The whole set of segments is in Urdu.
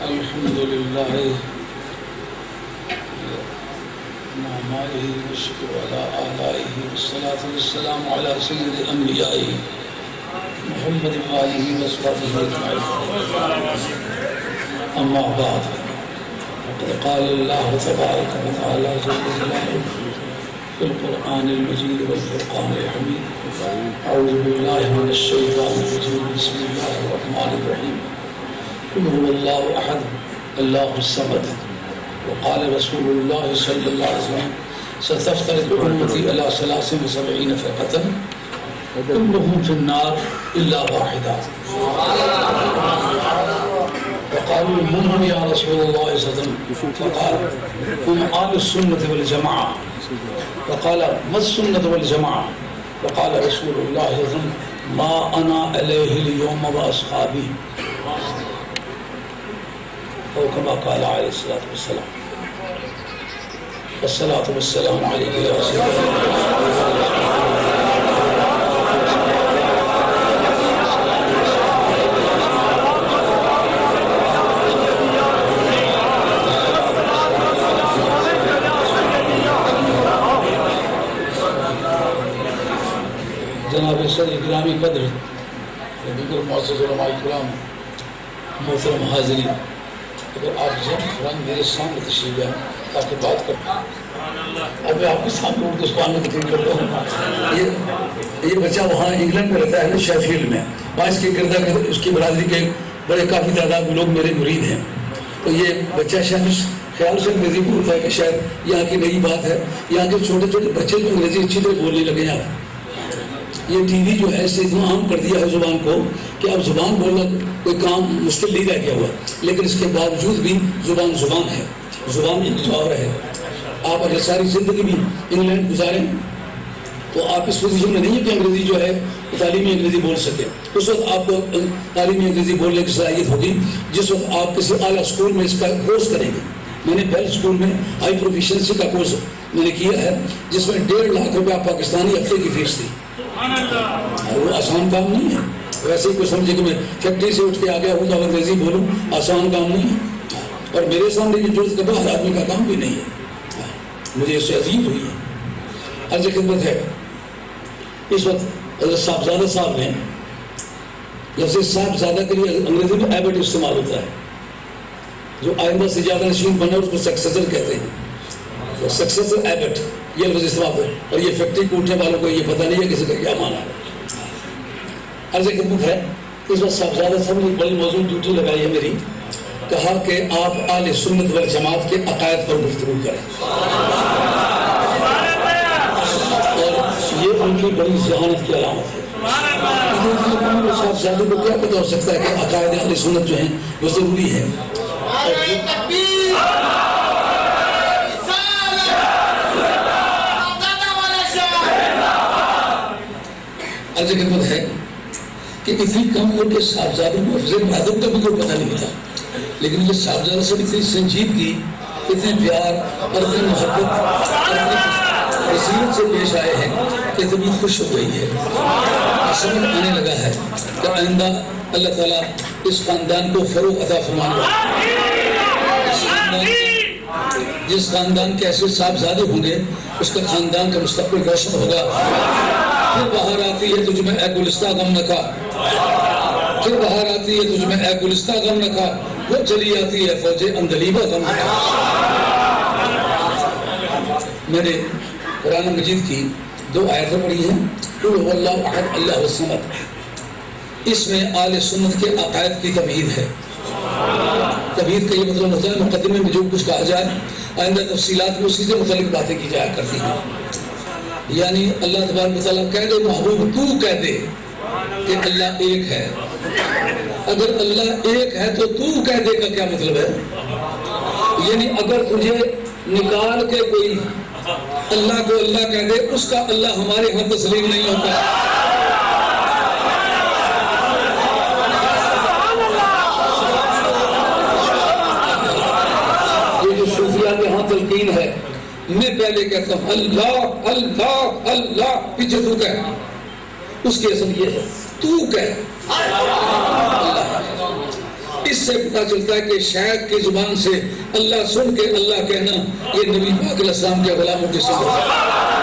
الحمد لله نعمائه والشكر على آلائه والصلاة والسلام على سيد أنبيائه محمد وآله وصحبه أجمعين. أما بعد فقد قال الله تبارك وتعالى جل جلاله في القرآن المجيد والفرقان الحميد: أعوذ بالله من الشيطان الرجيم، بسم الله الرحمن الرحيم. قل هو الله أحد الله الصمد. وقال رسول الله صلى الله عليه وسلم: ستفترق أمتي على 73 فرقة كلهم في النار إلا واحدة. فقالوا: من هم يا رسول الله صلى الله عليه وسلم؟ فقال: هم أهل السنة والجماعة. فقال: ما السنة والجماعة؟ فقال رسول الله صلى الله عليه وسلم: ما أنا عليه اليوم وأصحابي، أو كما قال عليه الصلاة والسلام. والصلاة والسلام عليك يا رسول الله. جناب صدر گرامی قدر دیگر معزز علماء کرام، محترم حاضرین، اگر آپ جن میرے سامنے تشریف ہے تاکہ بات کر اب میں آپ کے سامنے اردو زبان میں تقریر کر رہا ہوں. یہ بچہ وہاں انگلینڈ میں رہتا ہے نا، شیفیلڈ میں. باعث کے کردہ اس کی برادری کے بڑے کافی تعداد میں لوگ میرے مرید ہیں. تو یہ بچہ شاید اس خیال سے انگریزی بولتا ہے کہ شاید یہاں کی نئی بات ہے، یہاں کے چھوٹے چھوٹے بچے جو انگریزی اچھی طرح بولنے لگے ہیں. یہ ٹی وی جو ہے اس سے اتنا عام کر دیا ہے زبان کو کہ اب زبان بولنا کوئی کام مشکل نہیں رہ گیا ہوا. لیکن اس کے باوجود بھی زبان زبان ہے، زبان ایک اور ہے. آپ اگر ساری زندگی بھی انگلینڈ گزاریں تو آپ اس پوزیشن میں نہیں ہے کہ انگریزی جو ہے تعلیمی انگریزی بول سکیں. اس وقت آپ کو تعلیمی انگریزی بولنے کی صلاحیت ہوگی جس وقت آپ کسی اعلیٰ اسکول میں اس کا کورس کریں گے. میں نے بیل اسکول میں ہائی پروفیشنسی کا کورس میں نے کیا ہے جس میں 1.5 لاکھ روپیہ پاکستانی ہفتے کی فیس تھی. وہ آسان کام نہیں ہے. ویسے ہی کوئی سمجھے کہ میں فیکٹری سے اٹھ کے آ گیا ہوں تو انگریزی بولوں، آسان کام نہیں ہے. اور میرے سامنے یہ جرت کا ہر آدمی کا کام بھی نہیں ہے. مجھے اس سے عظیم ہوئی ہے. عرض خدمت ہے اس وقت حضرت صاحبزادہ صاحب نے لفظ صاحبزادہ کے لیے انگریزی میں ایبٹ استعمال ہوتا ہے. جو آئندہ سے زیادہ نشین بنا اس کو سکسیسر کہتے ہیں. سکسیسر ایبٹ یہ لفظ استعمال ہے. اور یہ فیکٹری کوٹنے والوں کو یہ پتہ نہیں ہے کسی کا کیا معنی ہے. عرض خدمت ہے اس وقت صاحبزادہ صاحب نے بڑی موضوع ڈیوٹی لگائی ہے میری. کہا کہ آپ اہل سنت والجماعت کے عقائد پر گفتگو کریں. اور یہ ان کی بڑی ذہانت کی علامت ہے. صاحبزادے کو کیا پتہ ہو سکتا ہے کہ عقائد اہل سنت جو ہیں وہ ضروری ہے. عرض خدمت ہے کہ اتنی کم عمر کے صاحبزادوں کو حفظ ادب کا بھی کوئی پتہ نہیں تھا. لیکن یہ صاحبزادہ سے اتنی سنجیدگی، اتنے پیار اور اتنی محبت اور اتنی بصیرت سے پیش آئے ہیں کہ طبیعت خوش ہو گئی ہے. سمجھ آنے لگا ہے کہ آئندہ اللہ تعالیٰ اس خاندان کو فروغ عطا فرمانے والا. جس خاندان کے ایسے صاحبزادے ہوں گے اس کا خاندان کا مستقبل روشن ہوگا. پھر باہر آتی ہے تجھ میں اے گلستہ غم نہ کھا، پھر باہر آتی ہے تجھ میں اے گلستہ غم نہ کھا، وہ چلی آتی ہے فوج اندلیبہ غم نہ کھا. میں نے قرآن مجید کی 2 آیتیں پڑھی ہیں. قل هو اللہ احد اللہ الصمد. اس میں اہل سنت کے عقائد کی تمہید ہے. تمہید کا یہ مطلب ہوتا ہے مقدمے میں جو کچھ کہا جائے آئندہ تفصیلات میں اسی سے متعلق باتیں کی جایا کرتی ہیں. یعنی اللہ تبارک و تعالیٰ کہہ دے محبوب تو کہہ دے کہ اللہ ایک ہے. اگر اللہ ایک ہے تو کہہ دے کا کیا مطلب ہے؟ یعنی اگر تجھے نکال کے کوئی اللہ کو اللہ کہہ دے اس کا اللہ ہمارے ہاں تسلیم نہیں ہوتا. یہ جو صوفیہ کے ہاں تلقین ہے، میں پہلے کہتا ہوں اللہ اللہ اللہ، پیچھے تو کہہ. اس کی اصل یہ ہے تو کہہ اللہ. اس سے پتہ چلتا ہے کہ شاید کی زبان سے اللہ سن کے اللہ کہنا یہ نبی پاک علیہ السلام کے غلاموں کی صفت ہے۔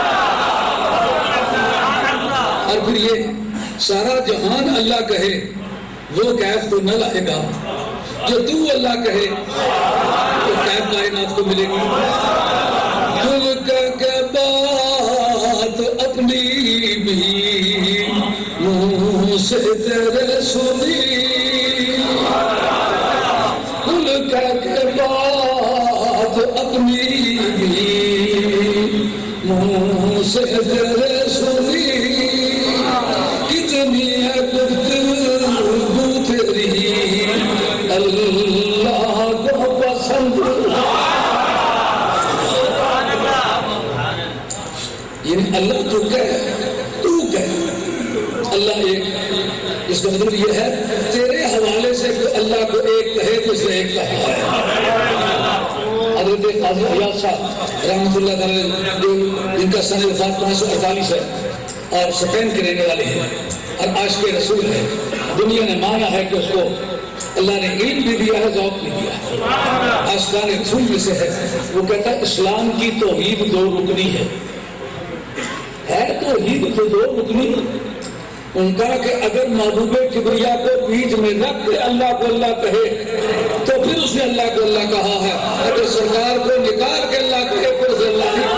اور پھر یہ سارا جہان اللہ کہے وہ کیف تو نہ لائے گا، جو تو اللہ کہے تو کیف کائنات کو ملے گی۔ دل کا بات اپنی بھی منہ سے تیرے سنی، دل کا بات اپنی بھی منہ سے تیرے سنی، کتنی ہے گفتگو تیری اللہ کو پسند۔ یعنی اللہ تو کہے اللہ ایک، اس کا مطلب یہ ہے تیرے حوالے سے اللہ کو ایک کہے تو اس نے ایک کہا ہے۔ حضرت قاضی عیاض صاحب رحمۃ اللہ تعالی جو ان کا سن وفات 548 ہے اور سپین کے رہنے والے ہیں اور عاشق رسول ہے، دنیا نے مانا ہے کہ اس کو اللہ نے علم بھی دیا ہے، ذوق بھی دیا ہے، عاشقان رسول میں سے ہے۔ وہ کہتا ہے اسلام کی توحید دو رکنی ہے توحید تو دو رکنی۔ ان کا کہ اگر محبوب کبریا کو بیچ میں رکھ کے اللہ کو اللہ کہے تو پھر اس نے اللہ کو اللہ کہا ہے، اگر سرکار کو نکال کے اللہ کہے پھر اسے اللہ نہیں۔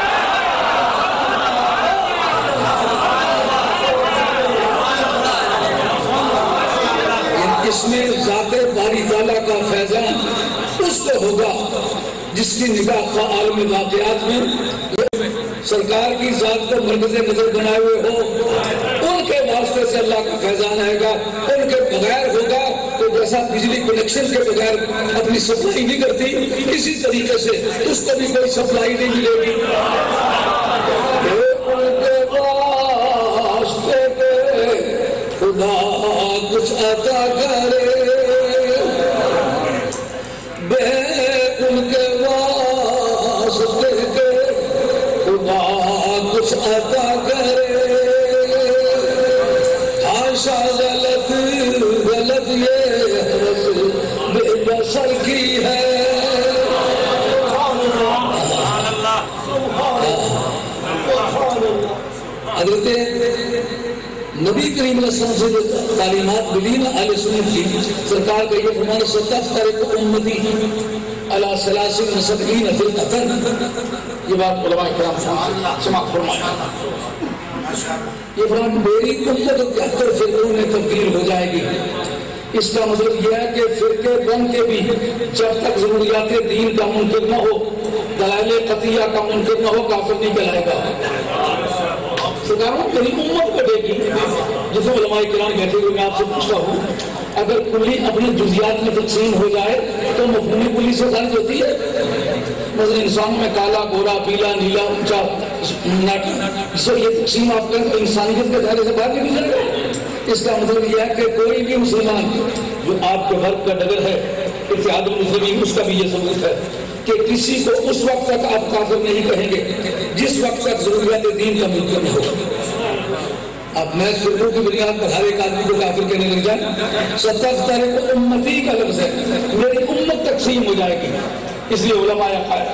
اس میں ذات باری تعالیٰ کا فیضان اس کو ہوگا جس کی نگاہ عالم واقعات میں سرکار کی ذات کو مرکز نظر بنائے ہوئے ہو، ان کے واسطے سے اللہ کا فیضان آئے گا۔ ان کے بغیر ہوگا تو جیسا بجلی کنیکشن کے بغیر اپنی سپلائی نہیں کرتی، اسی طریقے سے اس کو بھی کوئی سپلائی نہیں ملے گی۔ خدا کچھ عطا کرے بے ان کے واسطے کے، خدا کچھ عطا کرے، حاشا غلط یہ بے بسر کی ہے۔ حضرت نبی کریم علیہ السلام سے جو تعلیمات ملی نا اہل سنت کی، سرکار کا یہ فرمان ستفترق امتی علی ثلاث وسبعین فرقۃ، یہ بات علماء کرام سماعت فرمایا، یہ فرمان میری امت 73 فرقوں میں تبدیل ہو جائے گی۔ اس کا مطلب یہ ہے کہ فرقے بن کے بھی جب تک ضروریات دین کا منکر نہ ہو، دلائل قطعیہ کا منکر نہ ہو، کافر نہیں کہلائے گا۔ سرکاروں میری امت کو دے گی، جسے علماء کرام کہتے ہوئے میں آپ سے پوچھتا ہوں، اگر کلی اپنے جزیات میں تقسیم ہو جائے تو مفہوم کلی سے خارج ہوتی ہے؟ مثلا انسان میں کالا، گورا، پیلا، نیلا، اونچا، ناٹا، یہ تقسیم آپ کریں تو انسانیت کے دائرے سے باہر نکل جائے گا۔ اس کا مطلب یہ ہے کہ کوئی بھی مسلمان جو آپ کے فرق کا ڈگر ہے، اتحاد المسلمین، اس کا بھی یہ ثبوت ہے کہ کسی کو اس وقت تک آپ کافر نہیں کہیں گے جس وقت تک ضروریات دین کا منکر نہ ہو۔ اب میں فرقوں کی بنیاد پر ہر ایک آدمی کو کافر کہنے لگ جائیں، ستفترق امتی کا لفظ ہے، میری امت تقسیم ہو جائے گی۔ اس لیے علماء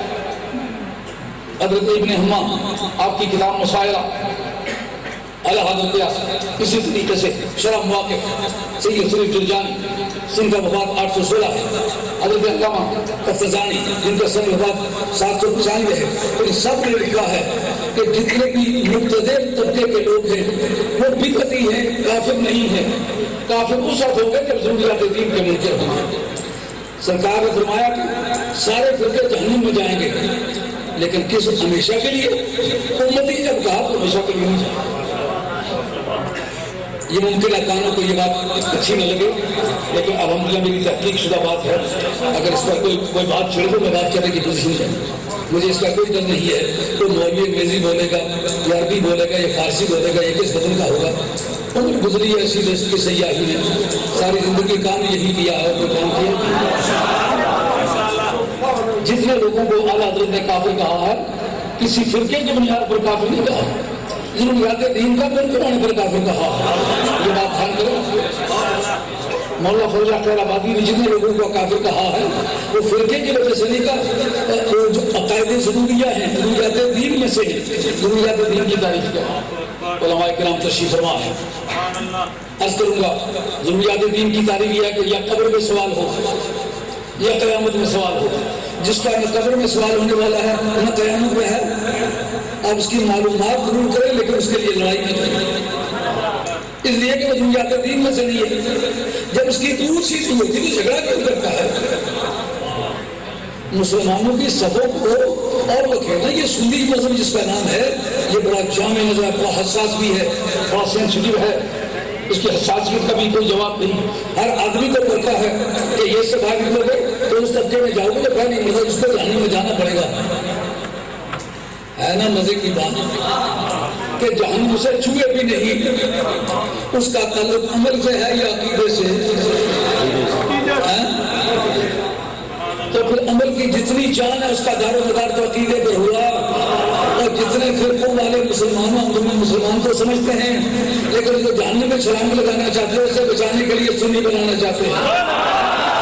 حضرت ابن حمام آپ کی کتاب مشاعرہ اعلیٰ حضرت، اسی طریقے سے شرح مواقف سید شریف جرجانی جن کا وفات 816 ہے، حضرت علامہ قفطزانی جن کا سن وفات 795 ہے، ان سب نے لکھا ہے کہ جتنے بھی مبتدع طبقے کے لوگ ہیں وہ بدعتی ہیں، کافر نہیں ہیں۔ کافر اس وقت ہو گئے جب ضروریات دین کے منکر ہوں گے۔ سرکار نے فرمایا کہ سارے فرقے جہنم میں جائیں گے، لیکن کس ہمیشہ کے لیے؟ امتی جب کہا تو ہمیشہ کے لیے نہیں جائیں۔ یہ ممکن ہے کانوں کو یہ بات اچھی نہ لگے، لیکن الحمدللہ میری تحقیق شدہ بات ہے۔ اگر اس پر کوئی بات چھوڑے تو میں بات کرنے کی پوزیشن ہے، مجھے اس کا کوئی ڈر نہیں ہے۔ کوئی مولوی انگریزی بولے گا یا عربی بولے گا یا فارسی بولے گا، یہ کس بدن کا ہوگا؟ عمر گزری ہے ایسی رزق کی سیاحی نے، ساری زندگی کام یہی کیا ہے، کوئی کام کیا۔ جتنے لوگوں کو اعلیٰ حضرت نے کافر کہا ہے، کسی فرقے کی بنیاد پر کافر نہیں کہا، ضروریات دین کا منکر ہونے پر کافر کہا۔ یہ بات دھیان کرو۔ مولانا فضل خیر آبادی نے جتنے لوگوں کو کافر کہا ہے وہ فرقے کی وجہ سے نہیں کہا، وہ جو عقائد ضروریہ ہیں، ضروریات دین میں سے ضروریات دین کی تعریف کیا علماء کرام تشریف فرما ہے۔ عرض کروں گا ضروریات دین کی تعریف یہ ہے کہ یا قبر میں سوال ہو یا قیامت میں سوال ہو۔ جس کا نہ قبر میں سوال ہونے والا ہے نہ قیامت میں ہے، آپ اس کی معلومات ضرور کریں لیکن اس کے لیے لڑائی نہ کریں، اس لیے کہ وہ ضروریات دین میں سے نہیں ہے۔ جب اس کی دور چیز نہیں ہوتی تو جھگڑا کیوں کرتا ہے؟ مسلمانوں کی صفوں کو اور وہ کہنا یہ سنی مذہب جس کا نام ہے یہ بڑا جامع مذہب ہے، بڑا حساس بھی ہے، بڑا سینسٹیو ہے، اس کی حساسیت کا بھی کوئی جواب نہیں۔ ہر آدمی کو پڑتا ہے کہ یہ سے باہر نکلو گے تو اس طبقے میں جاؤ گے تو نہیں مطلب اس کو جہنم میں جانا پڑے گا۔ ہے نا مزے کی بات کہ جہنم سے چھوئے بھی نہیں، اس کا تعلق عمل سے ہے یا عقیدے سے؟ تو پھر عمل کی جتنی جان ہے اس کا دار و مدار تو عقیدے پر ہوا، اور جتنے فرقوں والے مسلمان کو سمجھتے ہیں لیکن ان کو جہنم میں چھلانگ لگانا چاہتے ہیں، اسے بچانے کے لیے سنی بنانا چاہتے ہیں۔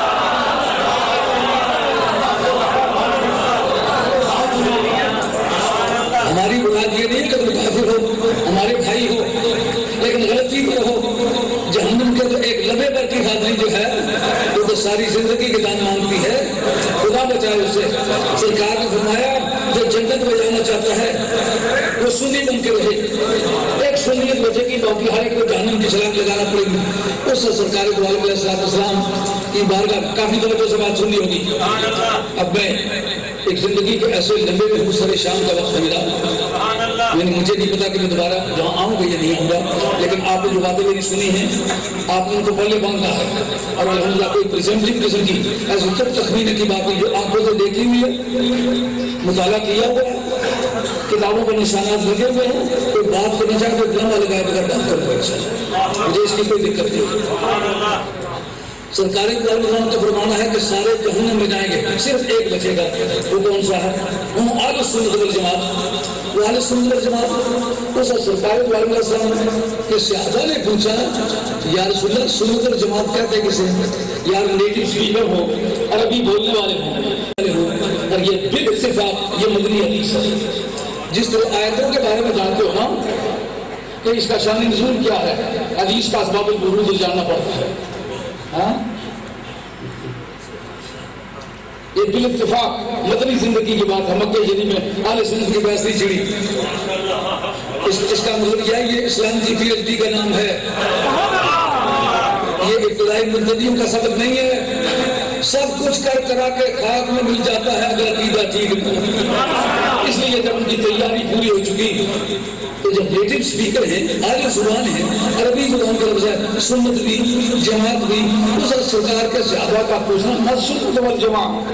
ہماری مراد یہ نہیں کہ تم کافر ہو، ہمارے بھائی ہو، لیکن غلطی پر ہو۔ جہنم کے تو ایک لبے پر کی حاضری جو ہے وہ تو ساری زندگی کے دان مانگتی ہے، خدا بچائے اسے۔ سرکار نے فرمایا جو جنت میں جانا چاہتا ہے وہ سنی بن کے رہے، ایک سنیت بچے کی باقی ہر ایک کو جہنم کی چھلانگ لگانا پڑے گی۔ اس سے سرکار دو علیہ السلام کی بارگاہ کافی طرح سے بات سنی ہوگی۔ اب میں ایک زندگی کے ایسے لمبے میں ہوں، سر شام کا وقت ملا، مجھے نہیں پتا کہ میں دوبارہ جہاں آؤں گا یا نہیں آؤں گا، لیکن آپ نے جو باتیں میری سنی ہیں آپ نے ان کو پہلے باندھا ہے، اور الحمدللہ کوئی پریزنٹنگ قسم کی ایسی تب تخمینے کی بات نہیں جو آنکھوں سے دیکھی ہوئی ہے، مطالعہ کیا ہوا ہے، کتابوں پر نشانات لگے ہوئے ہیں، کوئی بات کرنا چاہے کوئی ڈرامہ لگائے بغیر بات کروں گا، مجھے اس کی کوئی دقت نہیں۔ سرکاری قرآن کا فرمانا ہے کہ سارے جہنم میں جائیں گے، صرف ایک بچے گا، وہ کون سا ہے؟ وہ اہل سنت والجماعت۔ وہ اہل سنت والجماعت اس سرکاری قرآن کا سلام کہ صحابہ نے پوچھا یا رسول اللہ سنت والجماعت کہتے کسے؟ یا نیٹو اسپیکر ہو، عربی بولنے والے ہوں، اور یہ بالاتفاق یہ مدنی حدیث ہے۔ جس طرح آیتوں کے بارے میں جانتے ہو نا کہ اس کا شان نزول کیا ہے، حدیث کا اسباب الورود جاننا پڑتا ہے۔ یہ بالاتفاق مدنی زندگی کی بات ہے۔ مکہ یعنی میں اہل سنت کی بحث نہیں چھڑی، اس کا مطلب کیا ہے یہ اسلام کی پی ایچ ڈی کا نام ہے، یہ ابتدائی مجددیوں کا سبق نہیں ہے۔ سب کچھ کر کرا کے خاک میں مل جاتا ہے اگر عقیدہ ٹھیک نہیں۔ اس لیے جب ان کی تیاری پوری ہو چکی تو جب نیٹو اسپیکر ہیں، اہل زبان ہیں، عربی زبان کا لفظ ہے، سنت بھی جماعت بھی، اس سرکار کے صحابہ کا پوچھنا مسجد والجماعت۔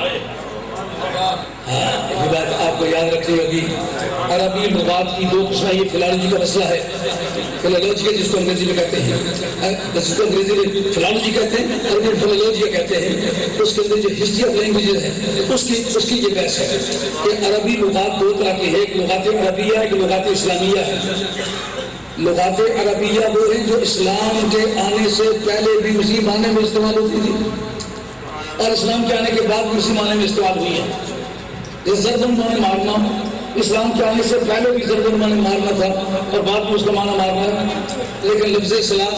یہ بات آپ کو یاد رکھنی ہوگی۔ عربی لغات کی دو قسمیں، یہ فلالوجی کا مسئلہ ہے، فلالوجی ہے جس کو انگریزی میں کہتے ہیں، جس کو انگریزی میں فلالوجی کہتے ہیں، عربی میں فلالوجی کہتے ہیں۔ اس کے اندر جو ہسٹری آف لینگویجز ہے اس کی یہ بحث ہے کہ عربی لغات دو طرح کی ہے، ایک لغات عربیہ ہے، ایک لغات اسلامیہ ہے۔ لغات عربیہ وہ ہیں جو اسلام کے آنے سے پہلے بھی اسی معنی میں استعمال ہوتی تھی اور اسلام کے آنے کے بعد بھی اسی معنی میں استعمال ہوئی ہے۔ ضربن معنی مارنا، اسلام کے آنے سے پہلے بھی ضربن معنی مارنا تھا اور بعد میں اس کا معنی مارنا ہے، لیکن لفظ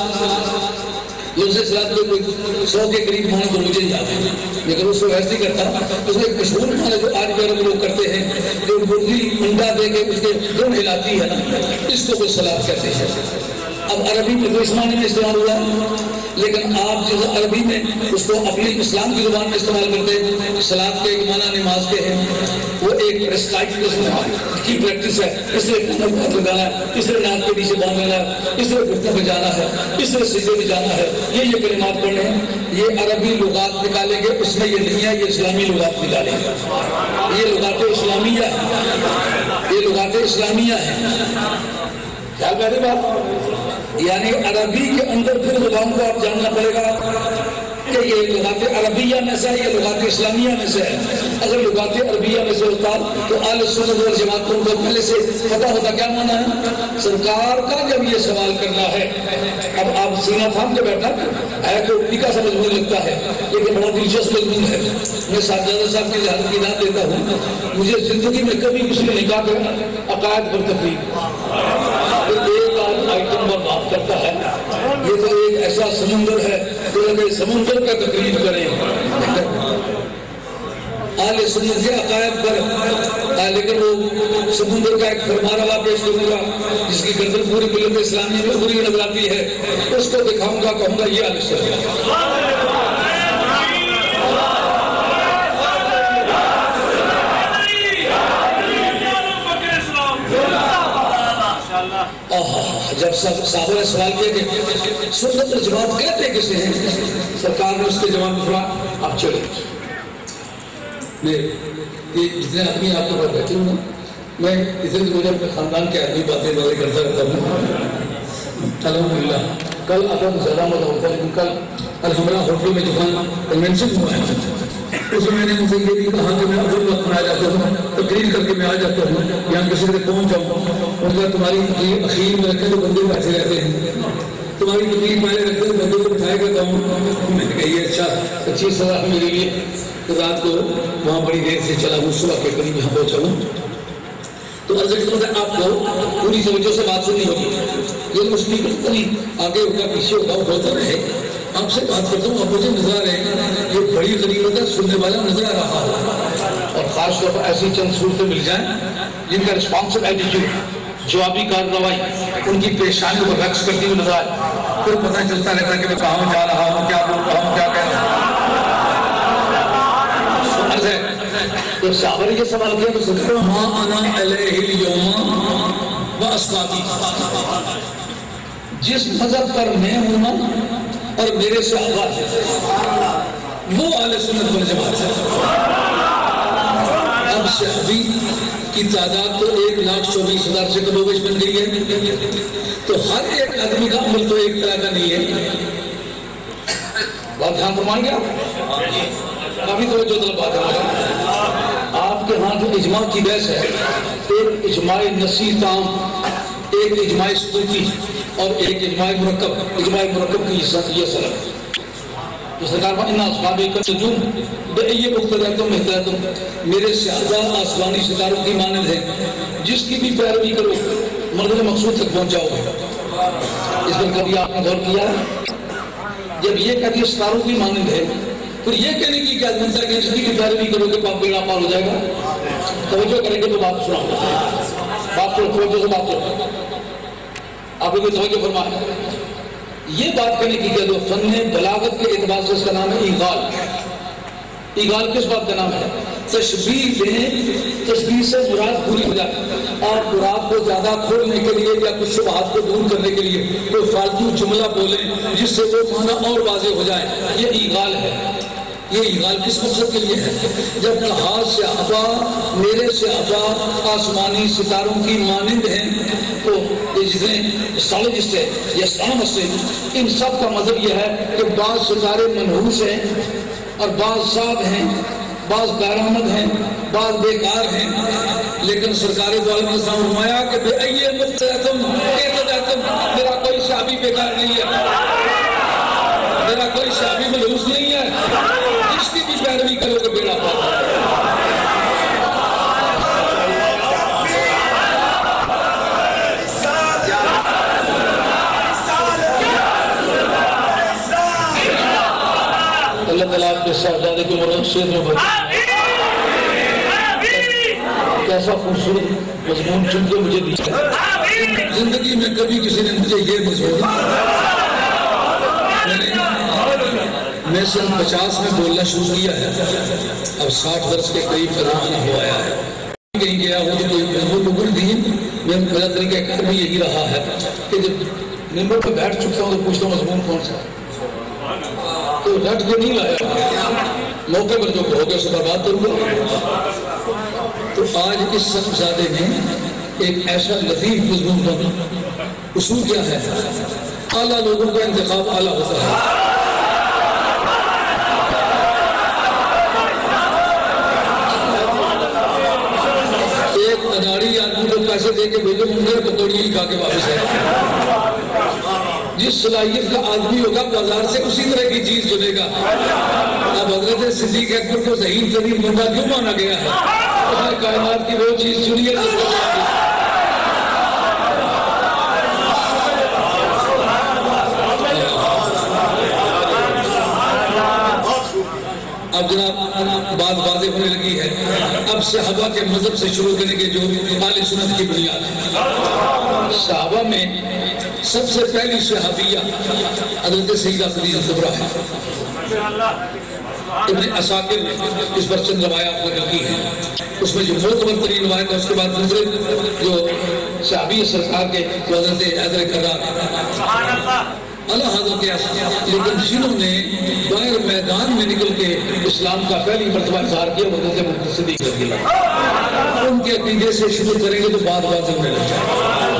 صلاۃ کے کوئی 100 کے قریب معنی تو مجھے یاد ہے، لیکن اس کو ویسے ہی کرتا۔ اس میں ایک مشہور معنی جو آج بھی عرب لوگ کرتے ہیں، جو مرغی انڈا دے کے اس کے دم ہلاتی ہے نا، اس کو وہ صلاۃ کہتے ہیں۔ اب عربی میں اس معنی میں استعمال ہوا ہے، لیکن آپ جو عربی میں اس کو اپنی اسلام کی زبان میں استعمال کرتے ہیں۔ صلاۃ کے ایک معنی نماز کے ہیں، وہ ایک پرسکرائب کی پریکٹس ہے، اس طرح کمر ہاتھ لگانا ہے، اس طرح ناک کے نیچے باندھنا ہے، اس طرح گھٹنوں پہ جانا ہے، اس طرح سجدے میں جانا ہے، یہ کلمات پڑھنے ہیں۔ یہ عربی لغات نکالیں گے، اس میں یہ نہیں ہے، یہ اسلامی لغات نکالیں گے، یہ لغات اسلامیہ ہے، یہ لغات اسلامیہ ہے۔ کیا کہہ رہے بات؟ یعنی عربی کے اندر پھر زبان کو آپ جاننا پڑے گا، کہ یہ لغات عربیہ میں سے ہے یا لغات اسلامیہ میں سے ہے. اگر لغات عربیہ میں سے ہوتا تو اہل سنت والجماعت کو پہلے سے پتہ ہوتا کیا معنی ہے. سرکار کا جب یہ سوال کرنا ہے، اب آپ سینہ تھام کے بیٹھا ہے تو ٹھیکا سا مضمون لگتا ہے لیکن بڑا دلچسپ مضمون ہے. میں ساجدہ صاحب کی ذات کی داد دیتا ہوں، مجھے زندگی میں کبھی کسی نے نکاح کر عقائد پر تقریر ایک آئٹم پر بات کرتا ہے. یہ تو ایک ایسا سمندر ہے کہ سمندر کا تقریر کریں اہل سنت کے عقائد پر، لیکن وہ سمندر کا ایک فرما روا پیش کروں گا جس کی گردن پوری ملت اسلامی میں پوری نظر آتی ہے، اس کو دکھاؤں گا، کہوں گا یہ اہل سنت. جب صحابہ نے سوال کیا کہ سنت والجماعت کہتے کسے ہیں، سرکار نے اس کے جواب میں فرمایا آپ چلے. میں جتنے آدمی آپ کے پاس بیٹھے ہوں میں اتنے مجھے اپنے خاندان کے آدمی باتیں باتیں کرتا رہتا ہوں. الحمدللہ کل اب زیادہ مزہ ہوتا ہے، لیکن کل الحمدللہ ہوٹل میں جو کنونشن ہوا ہے اس میں نے ان سے یہ بھی کہا کہ میں اول وقت میں آ جاتا ہوں، تقریر کر کے میں آ جاتا ہوں، یہاں کسی سے پہنچ جاؤں. ان کا تمہاری تقریر اخیر میں رکھے تو بندے بیٹھے رہتے ہیں، تمہاری تقریر پہلے رکھے تو بندے کو بٹھائے گا کہوں. میں نے کہا یہ اچھا اچھی صلاح میرے لیے. تو رات کو وہاں بڑی دیر سے چلا ہوں، صبح کے قریب یہاں پہنچا ہوں. تو عرض کرتا ہوں آپ کو پوری توجہ سے بات سننی ہوگی. یہ تو اسپیکر کہیں آگے ہوگا پیچھے ہوگا وہ ہوتا رہے. آپ سے بات کرتا ہوں، اب مجھے نظر آ رہے ہیں یہ بڑی غریبت ہے، سننے والا نظر آ رہا ہے. اور خاص طور پر ایسی چند صورتیں مل جائیں جن کا رسپانسو ایٹیٹیوڈ، جوابی کارروائی ان کی پیشانیوں کو رقص کرتی ہوئی نظر آئے، پھر پتہ چلتا رہتا ہے کہ میں کہاں جا رہا ہوں، کیا بول رہا ہوں، کیا کہہ رہا ہوں. تو صحابہ نے یہ سوال کیا تو سکتا ہوں ماں انا علیہ اليوم و اصحابی، جس مذہب پر میں ہوں اور میرے صحابہ وہ اہل سنت والجماعت ہے. اب صحابی کی تعداد تو 1,24,000 سے کم و بیش بن گئی ہے، تو ہر ایک آدمی کا عمل تو ایک طرح کا نہیں ہے. بات دھیان فرمائیں گے آپ؟ کافی توجہ طلب بات ہے. آپ کے ہاں جو اجماع کی بحث ہے، ایک اجماع نصی تام، ایک اجماع سکوتی اور ایک اجماع مرکب. اجماع مرکب کی یہ سلام تو سرکار کا اِنَّا اصحابی کالنجوم بِأَيِّ مُقْتَدَیتُمْ اهْتَدَیتُمْ، میرے صحابہ آسمانی ستاروں کی مانند ہیں، جس کی بھی پیروی کرو منزل مقصود تک پہنچ جاؤ گے. اس پر کبھی آپ نے غور کیا ہے؟ جب یہ کہتی ہے ستاروں کی مانند ہے، پھر یہ کہنے کی کیا ضرورت ہے کہ جس کی پیروی کرو گے پاپ بیڑا پار ہو جائے گا؟ توجہ کریں گے تو بات سنا، بات کو توجہ سے بات کرو. آپ کو توجہ فرمائیں. یہ بات کرنے کی کیا جو فن بلاغت کے اعتبار سے اس کا نام ہے ایغال. ایغال کس بات کا نام ہے؟ تشبیہ دیں، تشبیہ سے مراد پوری ہو جائے. آپ مراد کو زیادہ کھولنے کے لیے یا کچھ شبہات کو دور کرنے کے لیے کوئی فالتو جملہ بولیں جس سے وہ معنی اور واضح ہو جائے، یہ ایغال ہے. یہ ایغال کس مقصد کے لیے ہے؟ جب کہا صحابہ میرے صحابہ آسمانی ستاروں کی مانند ہیں، تو یہ جتنے اسٹرالوجسٹ ہیں یا اسٹرانومرس ہیں، ان سب کا مطلب یہ ہے کہ بعض ستارے منحوس ہیں اور بعض صاف ہیں، بعض کارآمد ہیں، بعض بیکار ہیں. لیکن سرکار دو عالم نے فرمایا کہ بِأَيِّ مُقْتَدَیتُمْ اهْتَدَیتُمْ، میرا کوئی صحابی بیکار نہیں ہے، میرا کوئی صحابی منحوس نہیں ہے، جس کی بھی پیروی کرو کہ بیڑا پار. اللہ تعالیٰ آپ کے صاحبزادے کے مرغ شیر میں بھرے. کیسا خوبصورت مضمون چن کے مجھے دیا ہے. زندگی میں کبھی کسی نے مجھے یہ مضمون میں سن 50 میں بولنا شروع کیا ہے، اب 60 برس کے قریب کا زمانہ ہو آیا ہے. کہیں گیا ہوں تو کوئی مضمون دین میرا طریقہ کار بھی یہی رہا ہے کہ جب ممبر پہ بیٹھ چکتا ہوں تو پوچھتا ہوں مضمون کون سا، تو ڈٹ کے نہیں لایا، موقع پر جو ہو گیا اسے برباد کروں گا. تو آج اس صاحبزادے نے ایک ایسا لطیف مضمون بنا. اصول کیا ہے؟ اعلیٰ لوگوں کا انتخاب اعلیٰ ہوتا ہے. دے کے بھیجو منگل پکوڑی ہی کھا کے واپس آئے. جس صلاحیت کا آدمی ہوگا بازار سے اسی طرح کی چیز چنے گا. اب حضرت صدیق اکبر کو ذہین ترین بندہ کیوں مانا گیا ہے؟ اس نے کائنات کی وہ چیز چنی ہے. اب جناب بات واضح ہونے لگی ہے. اب صحابہ کے مذہب سے شروع کرنے کے جو اہل سنت کی بنیاد ہے. صحابہ میں سب سے پہلی صحابیہ حضرت سیدہ خدیجہ کبریٰ ہے. ابن عساکر نے اس پر چند روایات نقل کی ہیں. اس میں جو معتبر ترین روایت ہے اس کے بعد دوسرے جو صحابی سرکار کے جو حضرت حیدر کرار اللہ حضرت کے لیکن جنہوں نے باہر میدان میں نکل کے اسلام کا پہلی مرتبہ اظہار کیا وہ حضرت صدیق رضی اللہ. ان کے عقیدے سے شروع کریں گے تو بات واضح ہونے لگ جائے.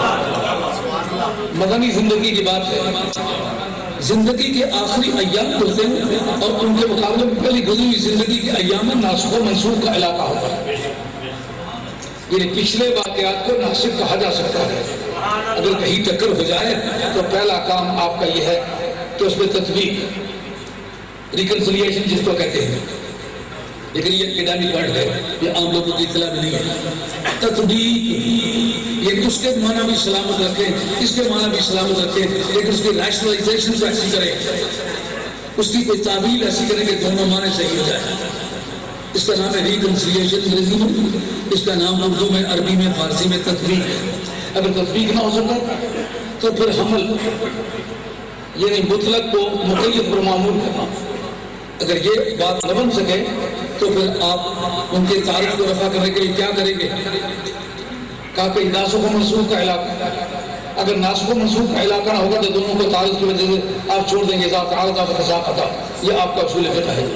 مدنی زندگی کی بات ہے. زندگی کے آخری ایام ہوتے ہیں اور ان کے مقابلے میں پہلی گزری زندگی کے ایام میں ناسخ و منسوخ کا علاقہ ہوتا ہے. یعنی پچھلے واقعات کو ناسخ کہا جا سکتا ہے. اگر کہیں ٹکر ہو جائے تو پہلا کام آپ کا یہ ہے کہ اس میں تطبیق ریکنسلیشن جس کو کہتے ہیں. لیکن یہ اکیڈمی ورڈ ہے, یہ عام لوگوں کی اطلاع میں نہیں ہے. تطبیق یہ اس کے معنی بھی سلامت رکھیں, اس کے معنی بھی سلامت رکھیں, لیکن اس کی ریشنلائزیشن سے ایسی کریں, اس کی کوئی تعبیر ایسی کریں کہ دونوں معنی صحیح ہو جائے. اس کا نام ہے ریکنسلیشن انگریزی میں, اس کا نام اردو میں, عربی میں, فارسی میں تطبیق ہے. اگر تطبیق نہ ہو سکے تو پھر حمل یعنی مطلق کو مقید پر معمول کرنا. اگر یہ بات نہ بن سکے تو پھر آپ ان کے تعارف کو رفع کرنے کے لیے کیا کریں گے؟ کہا کہ ناسخ و منسوخ کا علاقہ. اگر ناسخ و منسوخ کا علاقہ نہ ہوگا تو دونوں کو تعارف کی وجہ سے آپ چھوڑ دیں گے. ذات عارضہ و تساقطہ, یہ آپ کا اصول فقہ ہے.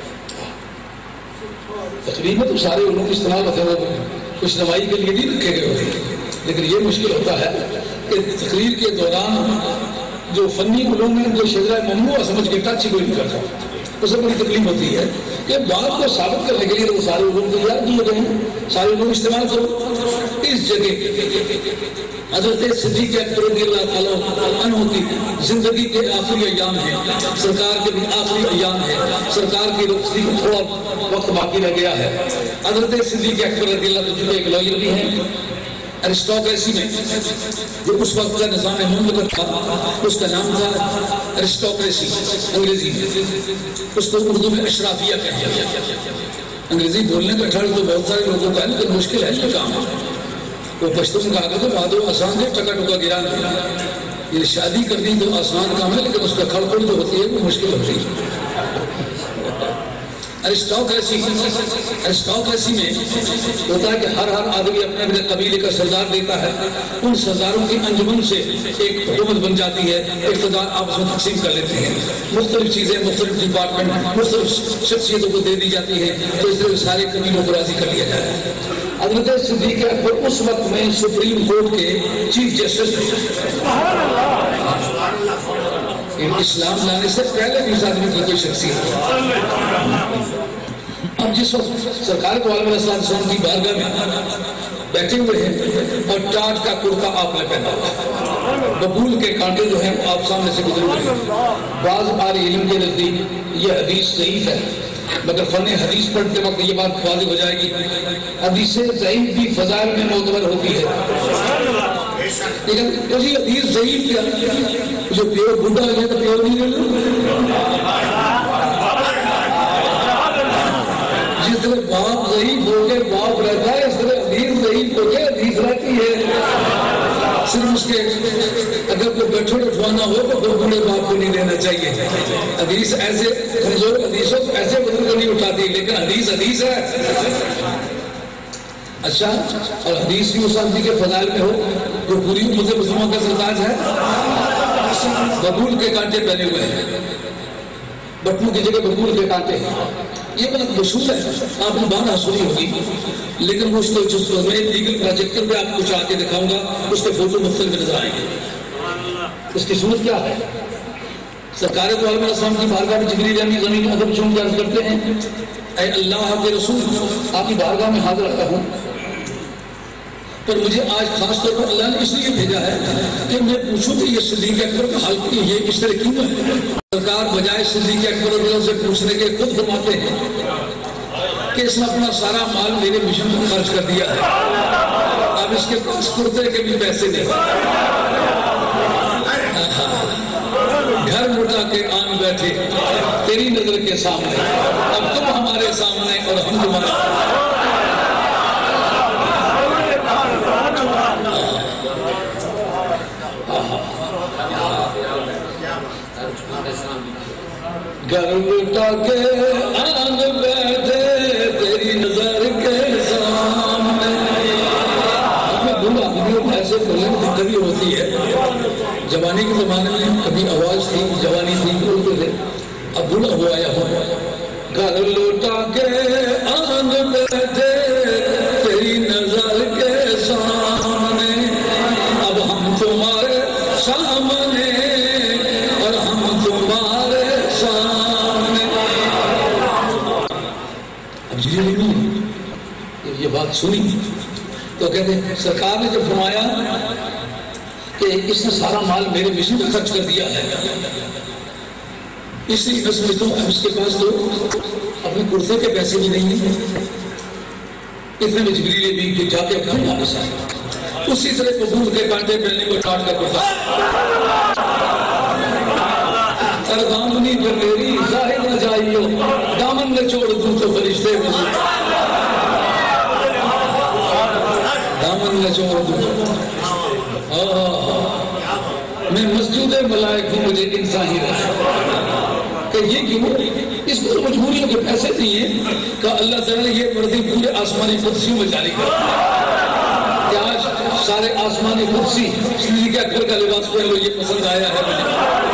تقریب میں تو سارے علوم کی استعمال ہوتے ہیں, کچھ نمائی کے لیے نہیں رکھے گئے ہوتے ہیں. لیکن یہ مشکل ہوتا ہے کہ تقریر کے دوران جو فنی علوم میں جو شجرہ ممنوع سمجھ کے ٹچ کوئی نہیں کرتا, اس سے بڑی تکلیف ہوتی ہے کہ بات کو ثابت کرنے کے لیے وہ سارے علوم تیار کیے گئے ہیں, سارے علوم استعمال کرو. اس جگہ حضرت صدیق اکبر رضی اللہ تعالیٰ عنہ کی زندگی کے آخری ایام ہیں, سرکار کے بھی آخری ایام ہیں, سرکار کی رخصتی کو تھوڑا وقت باقی رہ گیا ہے. حضرت صدیق اکبر رضی اللہ تعالیٰ ایک لوئر بھی ہیں. ارسٹوکریسی میں جو اس وقت کا نظام مملکت تھا اس کا نام تھا ارسٹوکریسی انگریزی میں, اس کو اردو میں اشرافیہ کہتے ہیں. انگریزی بولنے کا ٹھڑ تو بہت سارے لوگوں کا ہے لیکن مشکل ہے یہ کام. وہ پشتون کہا کرتے بہادر آسان ہے, ٹکا ٹکا گران ہے. یہ شادی کرنی تو آسان کام ہے لیکن اس کا کھڑ پڑ جو ہوتی ہے وہ مشکل ہوتی ہے. ارسٹوکریسی میں ہوتا ہے کہ ہر آدمی اپنے اپنے قبیلے کا سردار دیتا ہے. ان سرداروں کی انجمن سے ایک حکومت بن جاتی ہے, اقتدار آپس میں تقسیم کر لیتے ہیں. مختلف چیزیں مختلف ڈپارٹمنٹ مختلف شخصیتوں کو دے دی جاتی ہیں, تو اس طرح سارے قبیلوں کو راضی کر لیا جاتا ہے. حضرت صدیق اکبر اس وقت میں سپریم کورٹ کے چیف جسٹس تھے. اسلام لانے سے پہلے بھی اس آدمی کی کوئی شخصیت ہے. اب جس وقت سرکار کو عالم علیہ السلام کی بارگاہ میں بیٹھے ہوئے ہیں اور ٹاٹ کا کرتا آپ نے پہنا ہوا, ببول کے کانٹے جو ہیں آپ سامنے سے گزر ہوئے ہیں. بعض اہل علم کے نزدیک یہ حدیث ضعیف ہے, مگر فن حدیث پڑھتے وقت یہ بات واضح ہو جائے گی. حدیث ضعیف بھی فضائل میں معتبر ہوتی ہے, لیکن حدیث ضعیف کیا جو پیور بڈھا ہے تو پیور نہیں رہنا. جس طرح باپ ضعیف ہو کے باپ رہتا ہے اس طرح حدیث ضعیف ہو کے حدیث رہتی ہے. صرف اس کے اگر کوئی بیٹھے اٹھوانا ہو تو کوئی بڑے باپ کو نہیں دینا چاہیے. حدیث ایسے کمزور حدیثوں ایسے بدل کو نہیں اٹھاتی, لیکن حدیث حدیث ہے. اچھا, اور حدیث بھی اس آدمی کے فضائل میں ہو جو پوری امت مسلمہ کا سرتاج ہے. ببول کے کانٹے پہنے ہوئے ہیں, بٹنوں کی جگہ ببول کے کانٹے ہیں. یہ بات مشہور ہے, آپ نے بات سنی ہوگی, لیکن اس کو میں لیگل پروجیکٹر پہ آپ کو چاہ کے دکھاؤں گا, اس کے فوٹو مختلف نظر آئیں گے. اس کی صورت کیا ہے؟ سرکار تو عالم علیہ السلام کی بارگاہ میں جبریل امین زمین میں ادب چون کے عرض کرتے ہیں, اے اللہ کے رسول, آپ کی بارگاہ میں حاضر رہتا ہوں. پر مجھے آج خاص طور پر اللہ نے اس لیے بھیجا ہے کہ میں پوچھوں کہ یہ صدیق اکبر کا حال یہ اس طرح کیوں ہے؟ سرکار بجائے صدیق اکبر رضی اللہ عنہ سے پوچھنے کے خود فرماتے ہیں کہ اس نے اپنا سارا مال میرے مشن پر خرچ کر دیا ہے، اب اس کے پاس کرتے کے بھی پیسے نہیں، گھر لٹا کے آن بیٹھے تیری نظر کے سامنے، اب تم ہمارے سامنے اور ہم تمہارے۔ گھر لٹا کے آن بیٹھے تیری نظر کے سامنے۔ ہمیں بولا ہمیں ایسے بولنے میں کبھی ہوتی ہے، جوانی کے زمانے میں کبھی آواز تھی، جوانی تھی بولتے تھے، اب بولا ہوا آیا ہو۔ گھر لٹا کے آن بیٹھے تیری نظر کے سامنے، اب ہم تمہارے سامنے اور ہم تمہارے سامنے۔ اب یہ بات سنی تو کہتے ہیں سرکار نے جب فرمایا کہ اس نے سارا مال میرے مشن پر خرچ کر دیا ہے، اس لیے میں سمجھتا ہوں اب اس کے پاس تو اپنے کرتے کے پیسے بھی نہیں ہیں، اتنے میں جبریل امین کے جا کے اپنے واپس آئے، اسی طرح قبول کے کانٹے پہننے کو کاٹ کر کرتا دامنی پر میری ظاہر نہ جائیو، دامن نہ چھوڑ دوں تو فرشتے مجھے، دامن نہ چھوڑ دوں، میں مسجد ملائک ہوں مجھے انسان ہی رہا کہ یہ کیوں؟ اس کو مجبوریوں کے پیسے نہیں ہیں کہ اللہ تعالیٰ نے یہ وردی پورے آسمانی قدسیوں میں جاری کر کہ آج سارے آسمانی قدسی صدیق اکبر کا لباس پہن لو، یہ پسند آیا ہے مجھے،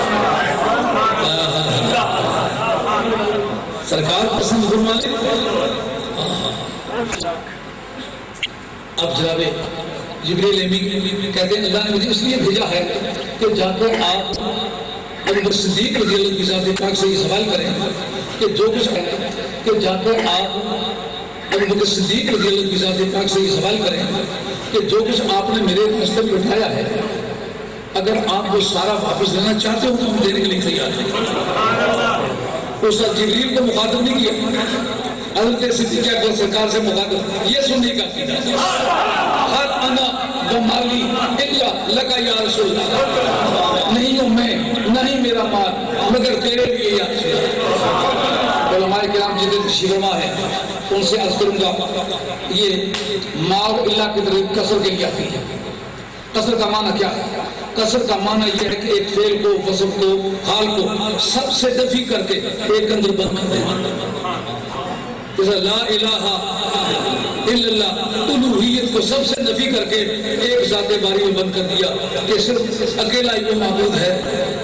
سرکار پسند فرما لے۔ اب جناب جبریل امین کہتے ہیں اللہ نے مجھے اس لیے بھیجا ہے کہ جا کر آپ ابو صدیق رضی اللہ کی ذات پاک سے یہ سوال کریں کہ جو کچھ ہے کہ جا کر آپ ابو صدیق رضی اللہ کی ذات پاک سے یہ سوال کریں کہ جو کچھ آپ نے میرے راستے پہ اٹھایا ہے اگر آپ وہ سارا واپس لینا چاہتے ہو تو ہم دینے کے لیے تیار ہیں۔ اس وقت جبریل کو مخاطب نہیں کیا، حضرت صدیق اکبر سرکار سے مخاطب یہ سننے کا کیا ہر انا ومالی الا لکا یا رسول اللہ، نہیں ہوں میں نہیں میرا مال مگر تیرے لیے یا رسول اللہ۔ علماء کرام جتنے تشریف فرما ہے ان سے عرض کروں گا یہ مال اللہ کی طرف قصر کے لیے آتی ہے۔ قصر کا معنی کیا ہے؟ قصر کا معنی یہ ہے کہ ایک فعل کو، وصف کو، حال کو سب سے دفی کر کے ایک اندر بند کر دیں۔ جیسا لا الہ الا اللہ الوہیت کو سب سے نفی کر کے ایک ذات باری میں بند کر دیا کہ صرف اکیلا ہی وہ معبود ہے۔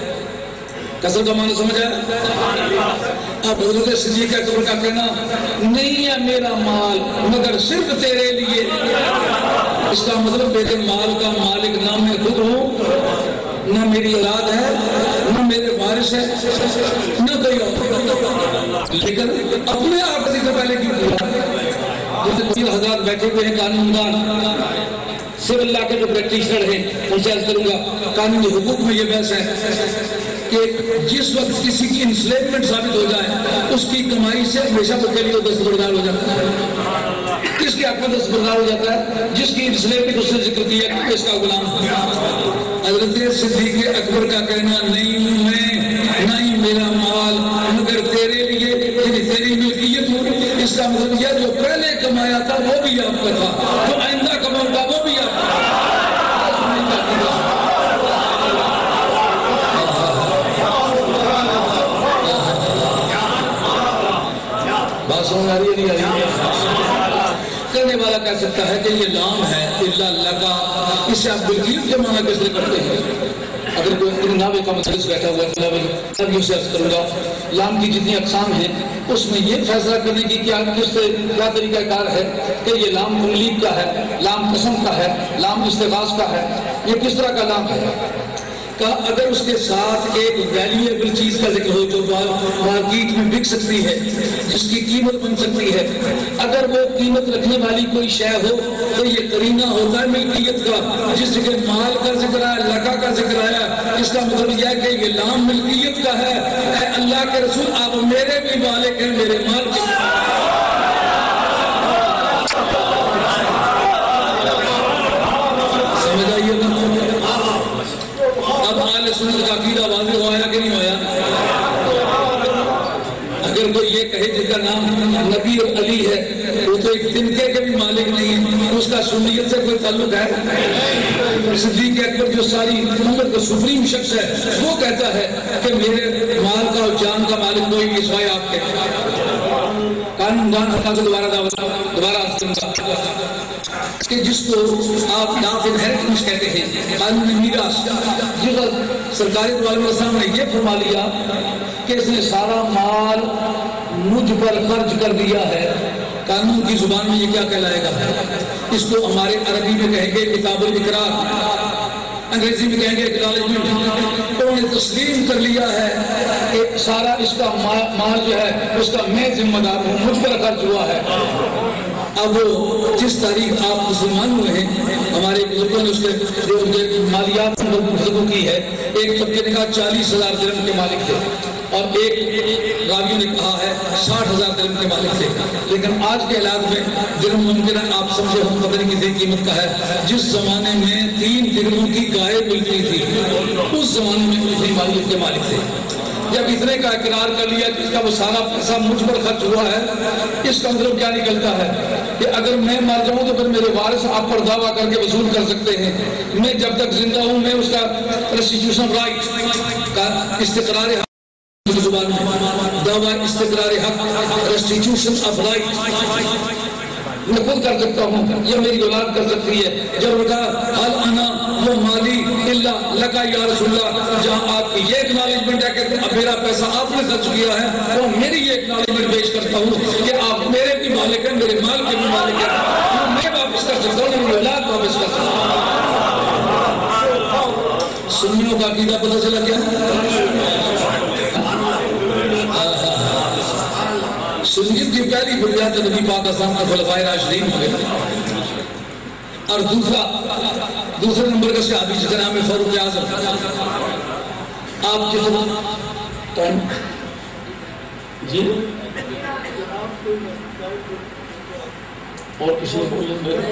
قصر کا معنی سمجھ آیا؟ اب حضرت صدیق اکبر کا کہنا نہیں ہے میرا مال مگر صرف تیرے لیے، اس کا مطلب میرے مال کا مالک نہ میں خود ہوں، نہ میری اولاد ہے، نہ میرے وارث ہے، نہ کوئی اور، لیکن اپنے آپ سے پہلے کی جیسے تین حضرات بیٹھے ہوئے ہیں قانون دان، سول لا کے جو پریکٹیشنر ہیں ان سے عرض کروں گا قانونی حقوق میں یہ بحث ہے کہ جس وقت کسی کی انسلیمنٹ ثابت ہو جائے اس کی کمائی سے ہمیشہ وہ کے لیے دستبردار ہو جاتا ہے۔ کس کے حق میں دستبردار ہو جاتا ہے؟ جس کی انسلیمنٹ اس نے ذکر کیا کہ اس کا غلام۔ حضرت صدیق اکبر کا کہنا نہیں ہوں میں نہیں میرا مال مگر تیرے لیے، یعنی تیری ملکیت ہوں، اس کا مطلب یہ جو پہلے کمایا تھا وہ بھی آپ کا تھا، جو آئندہ کماؤں گا وہ بھی آپ کا تھا۔ بات سمجھ آ رہی ہے نہیں آ رہی؟ کرنے والا کہہ سکتا ہے کہ یہ لام ہے اللہ لگا، اسے آپ بالکل کے معنی کس طرح کرتے ہیں؟ اگر کوئی ناوے کا مجلس بیٹھا ہوا ہے تب یہ عرض کروں گا لام کی جتنی اقسام ہیں اس میں یہ فیصلہ کرنے کی کیا طریقہ کار ہے کہ یہ لام تملیغ کا ہے، لام قسم کا ہے، لام استغاث کا ہے، یہ کس طرح کا لام ہے؟ اگر اس کے ساتھ ایک ویلیویبل چیز کا ذکر ہو جو مارکیٹ میں بک سکتی ہے، جس کی قیمت بن سکتی ہے، اگر وہ قیمت رکھنے والی کوئی شے ہو تو یہ قرینہ ہوتا ہے ملکیت کا. جس جگہ مال کا ذکر آیا، لگا کا ذکر آیا، اس کا مطلب یہ ہے کہ یہ لام ملکیت کا ہے. اے اللہ کے رسول آپ میرے بھی مالک ہیں، میرے مال کے سمجھ آئیے نا. اب اہل سنت کا عقیدہ واضح ہوا کہ نہیں ہوا؟ اگر کوئی یہ کہے جس کا نام نبی اور علی ہے وہ تو ایک تنکے کے بھی مالک نہیں ہے، اس کا سنیت سے کوئی تعلق ہے؟ صدیق اکبر جو ساری امت کا سپریم شخص ہے وہ کہتا ہے کہ میرے مال کا اور جان کا مالک کوئی نہیں سوائے آپ کے. قانون دان حقا سے دوبارہ کہ جس کو آپ ناف انہیریٹنس کہتے ہیں، قانون میراث، جس سرکار دو عالم السلام نے یہ فرما لیا کہ اس نے سارا مال مجھ پر خرچ کر دیا ہے. قانون کی زبان میں یہ کیا کہلائے گا؟ اس کو ہمارے عربی میں کہیں گے کتاب الاقرار، انگریزی میں کہیں گے اکنالجمنٹ. تو انہوں نے تسلیم کر لیا ہے کہ سارا اس کا مال جو ہے اس کا میں ذمہ دار ہوں، مجھ پر خرچ ہوا ہے. اب جس تاریخ آپ مسلمان ہوئے ہیں، ہمارے بزرگوں نے اس کے جو مالیات گفتگو کی ہے، ایک طبقے نے کہا 40,000 درہم کے مالک تھے اور ایک راویوں نے کہا ہے 60,000 درہم کے مالک تھے. لیکن آج کے حالات میں درہم ممکن ہے آپ سمجھے ہم پتہ نہیں کتنی قیمت کا ہے. جس زمانے میں 3 درہموں کی گائے ملتی تھی اس زمانے میں اتنی مالیت کے مالک تھے. جب اتنے کا اقرار کر لیا کہ اس کا وہ سارا پیسہ مجھ پر خرچ ہوا ہے، اس کا مطلب کیا نکلتا ہے کہ اگر میں مر جاؤں تو پھر میرے وارث آپ پر دعویٰ کر کے وصول کر سکتے ہیں. میں جب تک زندہ ہوں میں اس کا ریسٹیٹیوشن رائٹ کا استقرار زبان میں دعویٰ استقرار حق، ریسٹیٹیوشن آف رائٹ میں خود کر سکتا ہوں، یہ میری اولاد کر سکتی ہے. جب وہ کہا حل انا وہ مالی اللہ لگا یا رسول اللہ، جہاں آپ کی یہ اکنالجمنٹ ہے کہ اب میرا پیسہ آپ نے خرچ کیا ہے، تو میری یہ اکنالجمنٹ پیش کرتا ہوں کہ آپ میرے بھی مالک ہیں، میرے مال کے بھی مالک ہیں. میں واپس کر سکتا ہوں، میری اولاد واپس کر سکتا ہوں. سنیوں کا عقیدہ پتہ چلا کیا؟ سنیت کی پہلی بنیاد نبی پاک اسلام کا خلفائے راشدین ہوئے. اور دوسرے نمبر کا صحابی جس کا نام ہے فاروق اعظم. آپ جتنا ٹائم جی اور کسی کو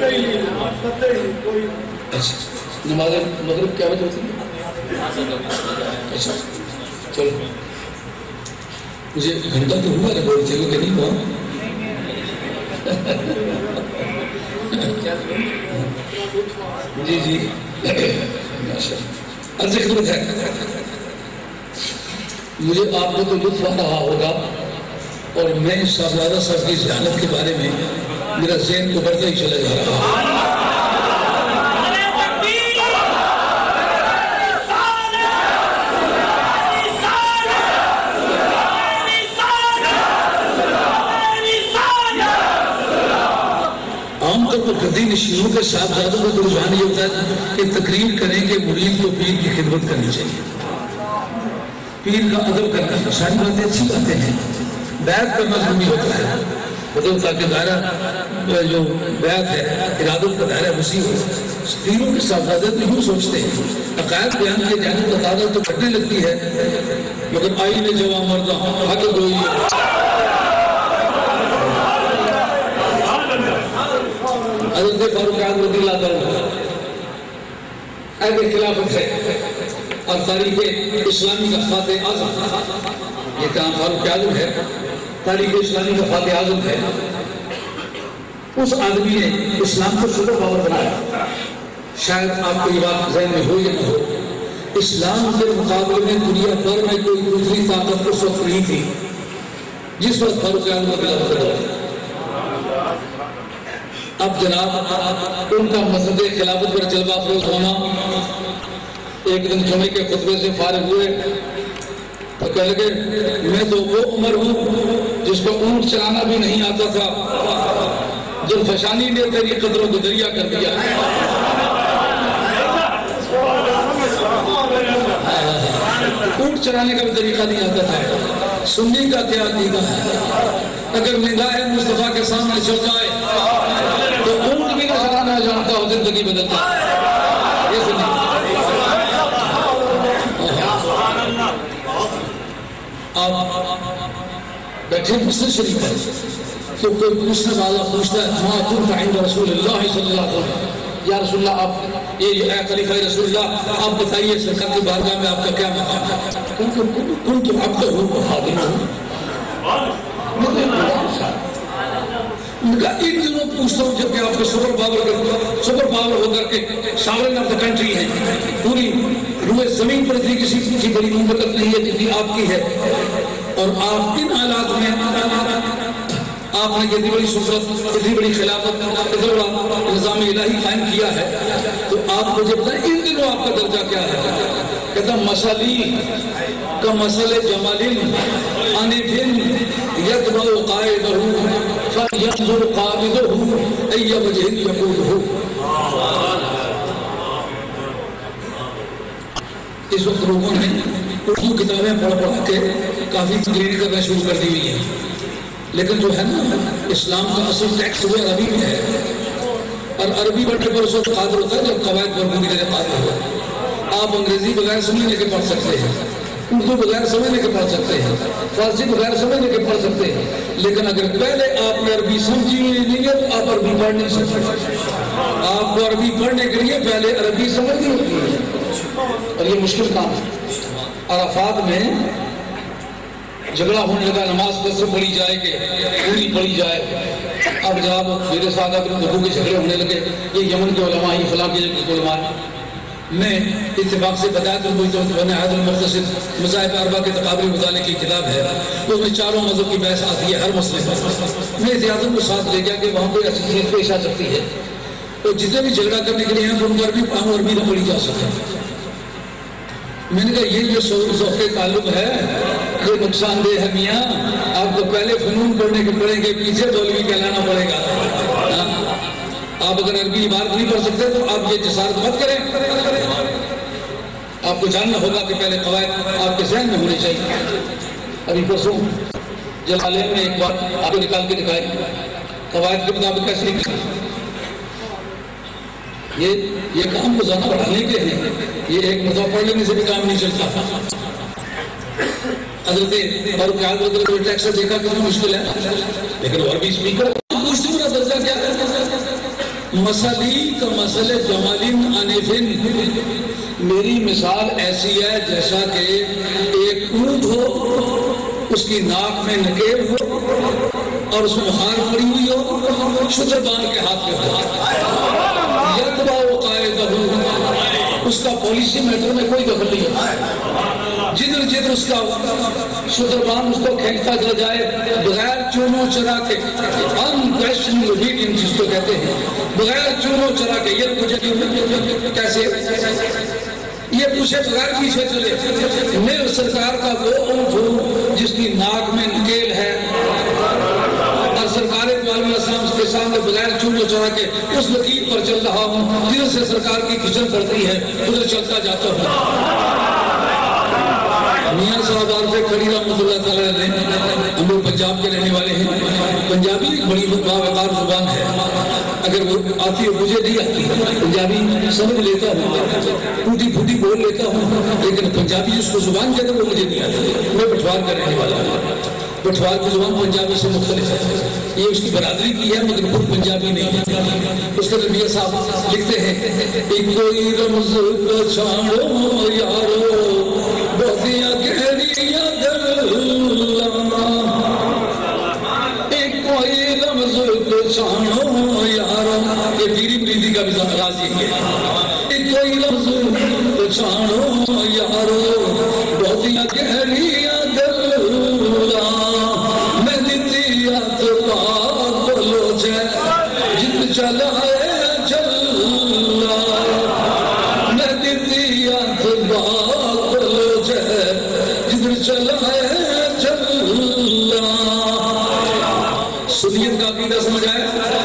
نماز مغرب کیا وجہ ہوتی ہے؟ اچھا چلو مجھے گھنٹہ تو ہوا ہے بولتے ہوئے کہ نہیں ہوا. جی عرض خدمت ہے، مجھے آپ کو تو لطف آ رہا ہوگا اور میں صاحبزادہ صاحب کی ذہانت کے بارے میں میرا ذہن کو بڑھتا ہی چلا جا رہا ہے. عام طور پر گدی نشینوں کے صاحبزادوں کو تو رجحان یہ ہوتا ہے کہ تقریر کریں کہ مرید کو پیر کی خدمت کرنی چاہیے، پیر کا ادب کرنا. ساری باتیں اچھی باتیں ہیں، بیعت کرنا ضروری ہوتا ہے مطلب تاکہ دائرہ جو بیعت ہے ارادت کا دائرہ وسیع ہو. پیروں کے صاحبزادے تو یوں سوچتے ہیں عقائد بیان کے جانے کا تعداد تو گھٹنے لگتی ہے، مگر آئین جوان مردہ حق گوئی حضرت فاروق اعظم رضی اللہ تعالیٰ اہل خلافت ہے اور تاریخ اسلامی کا فاتح اعظم. یہ کام فاروق اعظم ہے، تاریخ اسلامی کا فاتح اعظم ہے. اس آدمی نے اسلام کو سپر پاور بنایا. شاید آپ کو یہ بات ذہن میں ہو یا نہ ہو، اسلام کے مقابلے میں دنیا بھر میں کوئی دوسری طاقت اس وقت نہیں تھی جس وقت فاروق اعظم رضی اللہ تعالیٰ. اب جناب ان کا مسجد خلافت پر جلوہ افروز ہونا، ایک دن جمعے کے خطبے سے فارغ ہوئے تو کہہ لگے میں تو وہ عمر ہوں جس کو اونٹ چلانا بھی نہیں آتا تھا، جب فشانی نے تیری قدروں کو دریا کر دیا. اونٹ چرانے کا بھی طریقہ نہیں آتا تھا. سنی کا کیا عقیدہ ہے؟ اگر نگاہ مصطفیٰ کے سامنے چل جائے تو اونٹ بھی نہ چرانا جانتا ہو زندگی بدلتا ہے. یہ سنی. آپ بیٹھے مسجد شریف ہے تو کوئی پوچھنے والا پوچھتا ہے ما كنت عند رسول اللہ صلی اللہ علیہ وسلم، یا رسول اللہ آپ یہ اے خلیفہ رسول اللہ آپ بتائیے سرکار کی بارگاہ میں آپ کا کیا مقام ہے؟ كنت عبدہ وخادمہ. ایک دنوں پوچھتا ہوں جب کہ آپ کے سپر پاور ہو کر کے ساورن آف دا کنٹری ہیں، پوری روئے زمین پر اتنی کسی کی بڑی مملکت نہیں ہے جتنی آپ کی ہے، اور آپ ان حالات میں آپ نے اتنی بڑی سلطنت، اتنی بڑی خلافت، اتنا بڑا نظام الہی قائم کیا ہے، تو آپ مجھے بتائیں ان دنوں آپ کا درجہ کیا ہے؟ کہتا مسالی کا مسئلہ جمالین انفن یتبع قائدہ فینظر قائدہ ای وجہ یقودہ. اس وقت لوگوں نے اردو کتابیں پڑھ کے کافی گریڈ کرنا شروع کر دی ہوئی ہیں، لیکن جو ہے نا اسلام کا اصل ٹیکسٹ وہ عربی میں ہے، اور عربی پڑھنے پر اس وقت قادر ہوتا ہے جب قواعد پر پوری طرح قادر ہو. آپ انگریزی بغیر سمجھنے کے پڑھ سکتے ہیں، اردو بغیر سمجھنے کے پڑھ سکتے ہیں، فارسی بغیر سمجھنے کے پڑھ سکتے ہیں، لیکن اگر پہلے آپ نے عربی سمجھی نہیں ہے تو آپ عربی پڑھ نہیں سکتے. آپ کو عربی پڑھنے کے لیے پہلے عربی سمجھنی ہوتی ہے، اور یہ مشکل کام ہے. عرفات میں جھگڑا ہونے لگا، نماز کیسے پڑھی جائے کہ پوری پڑھی جائے. اب جب میرے ساتھ اپنے لوگوں کے جھگڑے ہونے لگے، یہ یمن کے علماء یہ فلاں کے علماء، میں اتفاق سے بتایا تو نہایت المختصر مذاہب اربعہ کے تقابلی مطالعے کی کتاب ہے، تو اس میں چاروں مذہب کی بحث آتی ہے ہر مسئلے پر. میں احتیاطاً کو ساتھ لے گیا کہ وہاں کوئی ایسی چیز پیش آ سکتی ہے تو جتنے بھی جھگڑا کرنے کے لیے ہیں ان کو عربی نہ پڑھی جا سکے. میں نے کہا یہ جو ذوق تعلق ہے یہ نقصان دہ ہے میاں، آپ کو پہلے فنون پڑھنے کے پڑھیں گے، پیچھے مولوی کہلانا پڑے گا. آپ اگر عربی عبارت نہیں پڑھ سکتے تو آپ یہ جسارت مت کریں. آپ کو جاننا ہوگا کہ پہلے قواعد آپ کے ذہن میں ہونے چاہیے. ابھی پرسوں جلالین میں ایک بات آپ کو نکال کے دکھائی، قواعد کے مطابق کیسے لکھی. یہ کام روزانہ پڑھانے کے ہیں، یہ ایک مرتبہ پڑھ لینے سے بھی کام نہیں چلتا. حضرت فاروق اعظم رضی اللہ عنہ ٹیکسٹ دیکھا کتنا مشکل ہے، لیکن عربی اسپیکر پوچھتے میرا درجہ کیا ہے؟ مسئلہ کا مسئلہ جمالین انفن. میری مثال ایسی ہے جیسا کہ ایک اونٹ ہو، اس کی ناک میں نکیل ہو اور اس میں ہار پڑی ہوئی ہو، شتر باندھ کے ہاتھ میں ہو، یتبع قائدہ، اس کا پالیسی میٹر میں کوئی دخل نہیں ہے. جدھر جدھر اس کا شتربان اس کو کھینچتا چلا جائے بغیر چونوں چرا کے، unquestioning obedience جس کو کہتے ہیں، بغیر چونوں چرا کے. یہ مجھے کیسے یہ پوچھے بغیر پیچھے چلے. میں سرکار کا وہ اونٹ ہوں جس کی ناک میں نکیل ہے، اور سرکار اقبال علیہ السلام کے سامنے بغیر چونوں چرا کے اس لکیر پر چل رہا ہوں جدھر سے سرکار کی کھچن پڑتی ہے ادھر چلتا جاتا ہوں. میاں صاحب عارف کھڑی رحمۃ اللہ تعالیٰ نے، ہم لوگ پنجاب کے رہنے والے ہیں، پنجابی ایک بڑی باوقار زبان ہے. اگر وہ آتی ہے، مجھے نہیں آتی پنجابی، سمجھ لیتا ہوں، ٹوٹی پھوٹی بول لیتا ہوں، لیکن پنجابی جس کو زبان کہتے ہیں وہ مجھے نہیں آتی. میں پٹھوار کا رہنے والا ہوں، پٹھوار کی زبان پنجابی سے مختلف ہے، یہ اس کی برادری کی ہے مگر خود پنجابی نہیں ہے. اس کے میاں صاحب لکھتے ہیں ایک کوئی رمز چھاڑو یارو بہتیاں گہریاں دلّا، ایک کوئی رمز چھاڑو یارو، یہ پیری مریدی کا بھی راضی ہے. ایک کوئی رمز چھاڑو یارو بہتیاں گہریاں دلّا، میں دیتیات پاک بلو جے جت چلائے چلّا، میں دیتیات پاک بلو جے جت چلائے چلّا. سنیت کا عقیدہ سمجھ آئے؟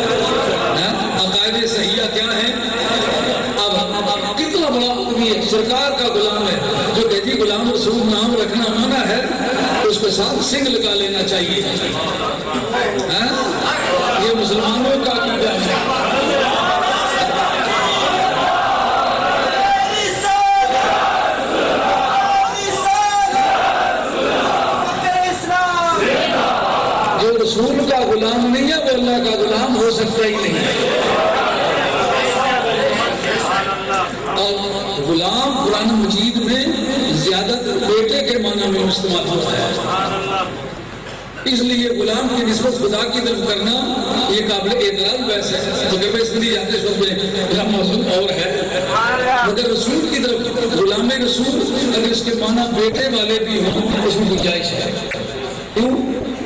عقائد صحیحہ کیا ہے؟ اب کتنا بڑا آدمی ہے، سرکار کا غلام ہے جو کہتی غلام رسول نام ساتھ سنگ لگا لینا چاہیے. یہ مسلمانوں کا عقیدہ ہے. جو رسول کا غلام نہیں ہے وہ اللہ کا غلام ہو سکتا ہی نہیں. اور غلام قرآن مجید میں زیادہ بیٹے کے معنی میں استعمال ہوتا ہے. اس لیے غلام کی نسبت خدا کی طرف کرنا یہ قابل اعتراض بحث ہے. مگر اس لیے جاتے اس وقت میرا موضوع اور ہے. مگر رسول کی طرف غلام رسول اگر اس کے معنی بیٹے والے بھی ہوں اس میں گنجائش ہے. کیوں؟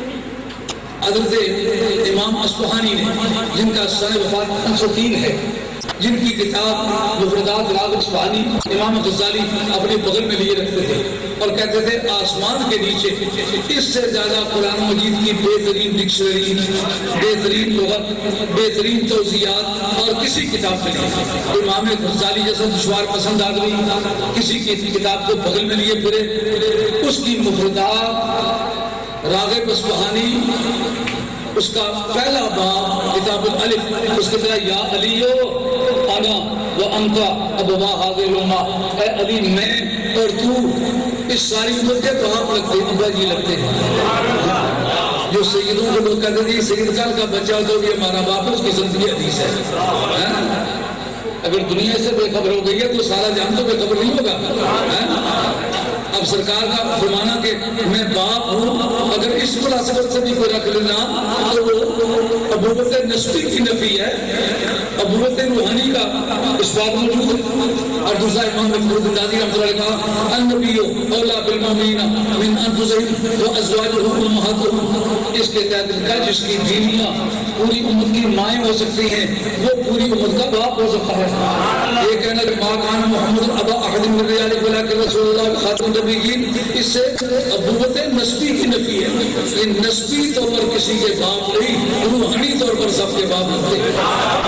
حضرت امام اصفہانی نے جن کا سنہ وفات 503 ہے، جن کی کتاب مفردات راغب اصفہانی امام غزالی اپنے بغل میں لیے رکھتے تھے اور کہتے تھے آسمان کے نیچے اس سے زیادہ قرآن مجید کی بہترین ڈکشنری، بہترین لغت، بہترین توضیحات اور کسی کتاب میں نہیں. امام غزالی جیسا دشوار پسند آدمی کسی کی کتاب کو بغل میں لیے پھرے، اس کی مفردات راغب اصفہانی اس کا پہلا باب کتاب الالف اس کے طرح یا علیو انا و انتا ابوا حاضر الامہ، اے علی میں اور تو اس ساری امت کے بہاپ لگتے ہیں، ابا جی لگتے ہیں. جو سیدوں کو لوگ کہتے ہیں سید خان کا بچہ تو بھی ہمارا باپ اس کی زندگی حدیث ہے. اگر دنیا سے بے خبر ہو گئی ہے تو سارا جان تو بے خبر نہیں ہوگا. اب سرکار کا فرمانا کہ میں باپ ہوں اگر اس مناسبت سے بھی کوئی رکھ لینا تو وہ ابوت نسبی کی نفی ہے. ابوت روحانی کا اس بات موجود ہے. اور دوسرا امام فروغ دادی رحمۃ اللہ علیہ کہا النبی اولا بالمؤمنین من انفسہم وازواجہم امہاتہم. اس کے تحت لکھا جس کی بیویاں پوری امت کی مائیں ہو سکتی ہیں وہ پوری امت کا باپ ہو سکتا ہے. یہ کہنا کہ ما کان محمد ابا احد من الرجال ولکن رسول اللہ خاتم النبیین، اس سے ابوت نسبی کی نفی ہے. یہ نسبی طور پر کسی کے باپ نہیں، روحانی طور پر سب کے باپ ہوتے ہیں.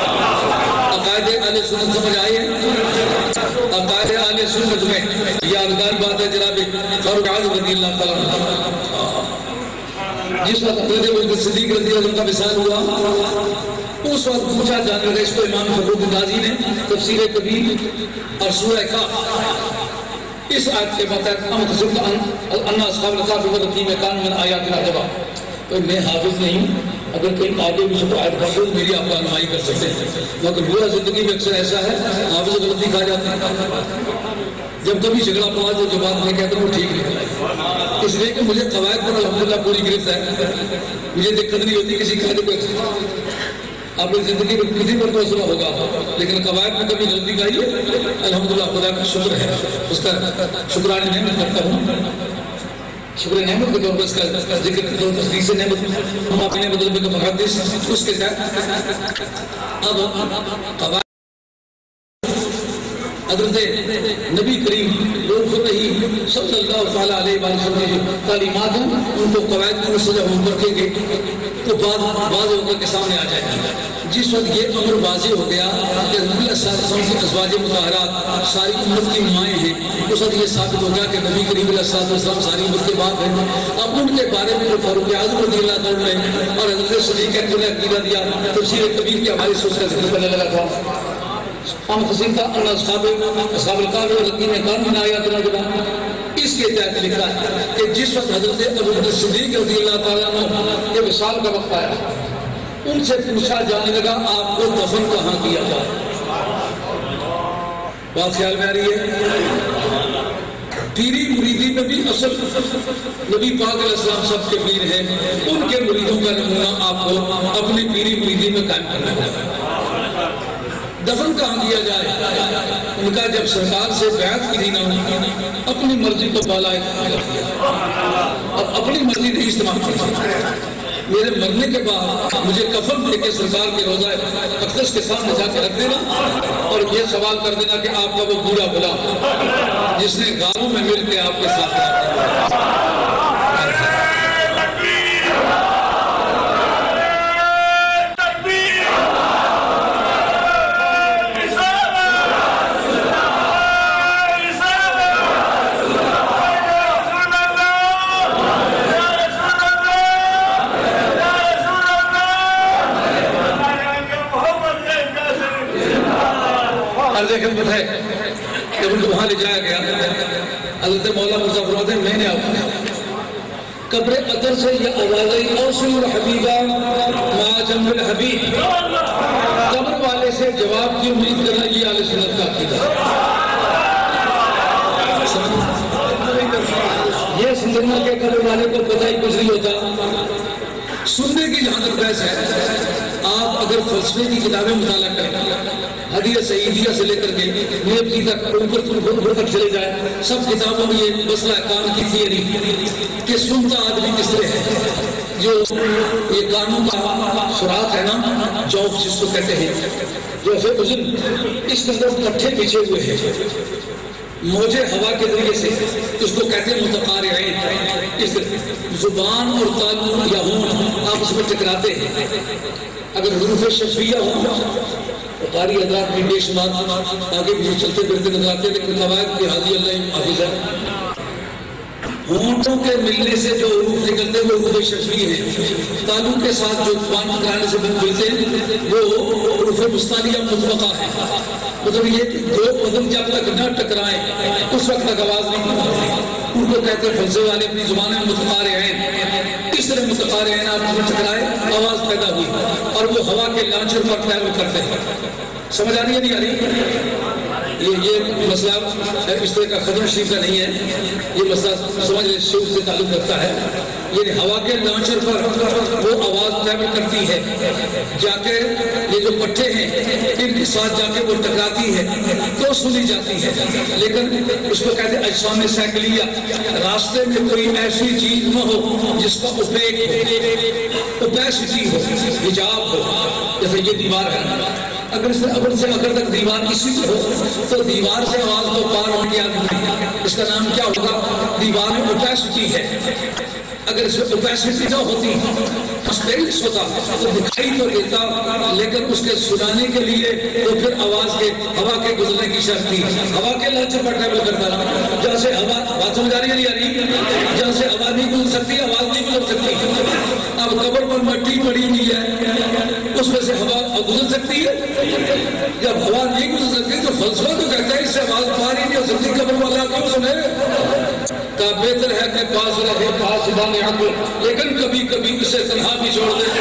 عقائد اہل سنت سمجھ آئے؟ عقائد اہل سنت میں یادگار بات ہے جناب فاروق اعظم رضی اللہ تعالیٰ عنہ جس وقت حضرت صدیق رضی اللہ عنہ کا وصال ہوا اس وقت پوچھا جانے لگا. اس کو امام فروغ دادی نے تفسیر کبیر اور سورہ کہف اس آیت کے مطابق ام حسبت ان اصحاب الکہف والرقیم کانوا من آیاتنا عجبا. میں حافظ نہیں ہوں، اگر کہیں آگے بھی شکر آیت پڑھ لوں میری آپ کا رہنمائی کر سکتے ہیں. مگر پورا زندگی میں اکثر ایسا ہے حافظ غلطی کھا جاتے ہیں. جب کبھی جھگڑا پڑا تو جو بات میں کہتا ہوں وہ ٹھیک نکلا، اس لیے کہ مجھے قواعد پر الحمدللہ پوری گرفت ہے. مجھے دقت نہیں ہوتی کسی قاعدے کو. آپ نے زندگی میں کسی پر تو اثر ہوگا لیکن قواعد میں کبھی غلطی کا ہی الحمدللہ خدا کا شکر ہے. اس کا شکرانے نعمت کرتا ہوں. شکر نعمت کے طور پر اس کا ذکر کرتا ہوں. تصدیق سے نعمت ہم اپنے مطلب کا محدث اس کے ساتھ اب قواعد حضرت نبی کریم صلی اللہ علیہ وسلم کی تعلیمات ہیں ان کو قواعد میں سجا ہم رکھیں گے تو بعض اوقات کے سامنے آ جائے گا. جس وقت یہ امر واضح ہو گیا کہ نبی صلی اللہ علیہ وسلم کی ازواج مطہرات ساری امت کی مائیں ہیں، اس وقت یہ ثابت ہو گیا کہ نبی کریم علیہ السلام ساری امت کے باپ ہیں. اب ان کے بارے میں فاروق اعظم رضی اللہ عنہ نے اور حضرت صدیق اکبر نے عقیدہ دیا تفسیر کبیر کے حوالے سے اس کا ذکر کرنے لگا تھا. ہم خصیم تھا ان اصحاب الکہف والرقیم کانوا من آیاتنا عجبا. اس کے تحت لکھا ہے کہ جس وقت حضرت ابوبکر صدیق رضی اللہ تعالیٰ عنہ کے وصال کا وقت آیا ان سے پوچھا جانے لگا آپ کو دفن کہاں کیا جائے. بات خیال میں آ رہی ہے؟ پیری مریدی میں بھی اصل نبی پاک علیہ السلام سب کے پیر ہیں. ان کے مریدوں کا نمونہ آپ کو اپنی پیری مریدی میں قائم کرنا ہے. دفن کہاں کیا جائے؟ ان کا جب سرکار سے بیعت کی نہ اپنی مرضی کو بالا اب اپنی مرضی نہیں استعمال کی. میرے مرنے کے بعد مجھے کفن دے کے سرکار کے روضہ اقدس کے سامنے جا کے رکھ دینا اور یہ سوال کر دینا کہ آپ کا وہ بوڑھا بلا جس نے غاروں میں مل کے آپ کے ساتھ رہا. دیکھیں پتہ ہے کہ ان کو وہاں لے جایا گیا. حضرت مولا مرزا فرماتے ہیں میں نے قبر اطہر سے یہ آواز آئی اوصل الحبیبہ ما جنب الحبیب. قبر والے سے جواب کی امید کرنا یہ اہل سنت کا عقیدہ ہے. یہ سمجھنا کہ قبر والے کو پتہ ہی کچھ نہیں ہوتا. سننے کی جہاں تک بحث ہے آپ اگر فلسفے کی کتابیں مطالعہ کریں حدیث سعیدیہ سے لے کر کے نیبتی تک اوپر تک چلے جائیں سب کتابوں میں یہ مسئلہ کان کی تھیوری کہ سنتا آدمی کس طرح ہے. جو یہ کانوں کا سوراخ ہے نا جوف جس کو کہتے ہیں جوف اذن اس کے اندر پٹھے پیچھے ہوئے ہیں موجے ہوا کے ذریعے سے اس کو کہتے ہیں متقارعین. اس زبان اور تالو یا ہون آپس میں ٹکراتے ہیں. اگر حروف شفیہ ہوں قاری حضرات بھی بے شمار آگے بھی چلتے پھرتے نظر آتے ہیں لیکن قواعد کی حاضی اللہ حافظ ہے. ہونٹوں کے ملنے سے جو حروف نکلتے ہیں وہ حروف شفیہ ہیں. تالو کے ساتھ جو زبان ٹکرانے سے ملتے ہیں وہ حروف مستعلیہ مطلقہ ہیں. مطلب یہ کہ دو قدم جب تک نہ ٹکرائیں اس وقت تک آواز نہیں نکلتی. ان کو کہتے ہیں فلسفے والے اپنی زبان میں متقارعین. اس طرح متقارعین آپ میں ٹکرائے آواز پیدا ہوئی اور وہ ہوا کے لانچر پر پیروی کرتے ہیں. سمجھ آ رہی ہے نہیں آ رہی؟ یہ مسئلہ اس طرح کا خدم شریف کا نہیں ہے. یہ مسئلہ سمجھ شیخ سے تعلق رکھتا ہے. یعنی ہوا کے لانچر پر وہ آواز پیدا کرتی ہے جا کے یہ جو پٹھے ہیں ان کے ساتھ جا کے وہ ٹکراتی ہے تو سنی جاتی ہے. لیکن اس کو کہتے ہیں اجسام سائیکلیہ. راستے میں کوئی ایسی چیز نہ ہو جس کا اوپیسٹی ہو حجاب ہو. جیسے یہ دیوار ہے اگر سے اگر تک دیوار اسی سے ہو تو دیوار سے آواز کو پار ہو گیا اس کا نام کیا ہوگا؟ دیوار میں اوپیسٹی ہے. اگر اس میں اوپیسٹی نہ ہوتی ٹرانسپیرنس ہوتا تو دکھائی تو دیتا لیکن اس کے سنانے کے لیے تو پھر آواز کے ہوا کے گزرنے کی شرط تھی. ہوا کے لانچر پر ٹریول کرتا رہا جہاں سے ہوا بات سمجھ آ رہی ہے نہیں آ رہی؟ جہاں سے ہوا نہیں گزر سکتی آواز نہیں گزر سکتی. اب قبر پر مٹی پڑی ہوئی ہے اس میں سے ہوا گزر سکتی ہے؟ جب ہوا نہیں گزر سکتی تو فلسفہ تو کہتا ہے اس سے آواز پار ہی نہیں ہو سکتی. قبر والا کیوں سنے کا بہتر ہے کہ پاس رہے پاس دانے عقل لیکن کبھی کبھی اسے تنہا بھی چھوڑ دے.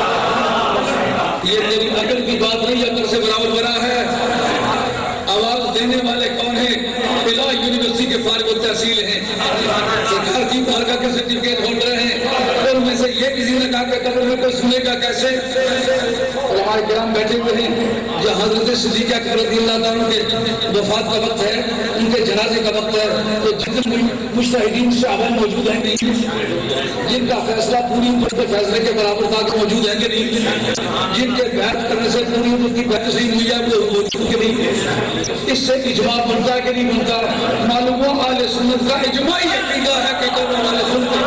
یہ تیری عقل کی بات نہیں عقل سے برابر بنا ہے. آواز دینے والے کون ہیں؟ الہ یونیورسٹی کے فارغ التحصیل ہیں سرکار کی بارگاہ کے سرٹیفکیٹ ہولڈر ہیں. اور میں سے یہ کسی نے کہا کہ قبر میں کوئی سنے گا کیسے؟ علماء کرام بیٹھے ہوئے ہیں جہاں حضرت صدیق اکبر رضی اللہ عنہ کے وفات کا وقت ہے ان کے جنازے کا وقت ہے تو جتنے مجتہدین صحابہ موجود ہیں نہیں جن کا فیصلہ پوری امت کے فیصلے کے برابر تھا کہ موجود ہیں کہ نہیں جن کے بیعت کرنے سے پوری امت کی بیعت صحیح ہوئی ہے وہ موجود کہ نہیں. اس سے اجماع بنتا ہے کہ نہیں بنتا؟ معلوم ہوا اہل سنت کا اجماعی عقیدہ ہے کہ قبر والے سنتے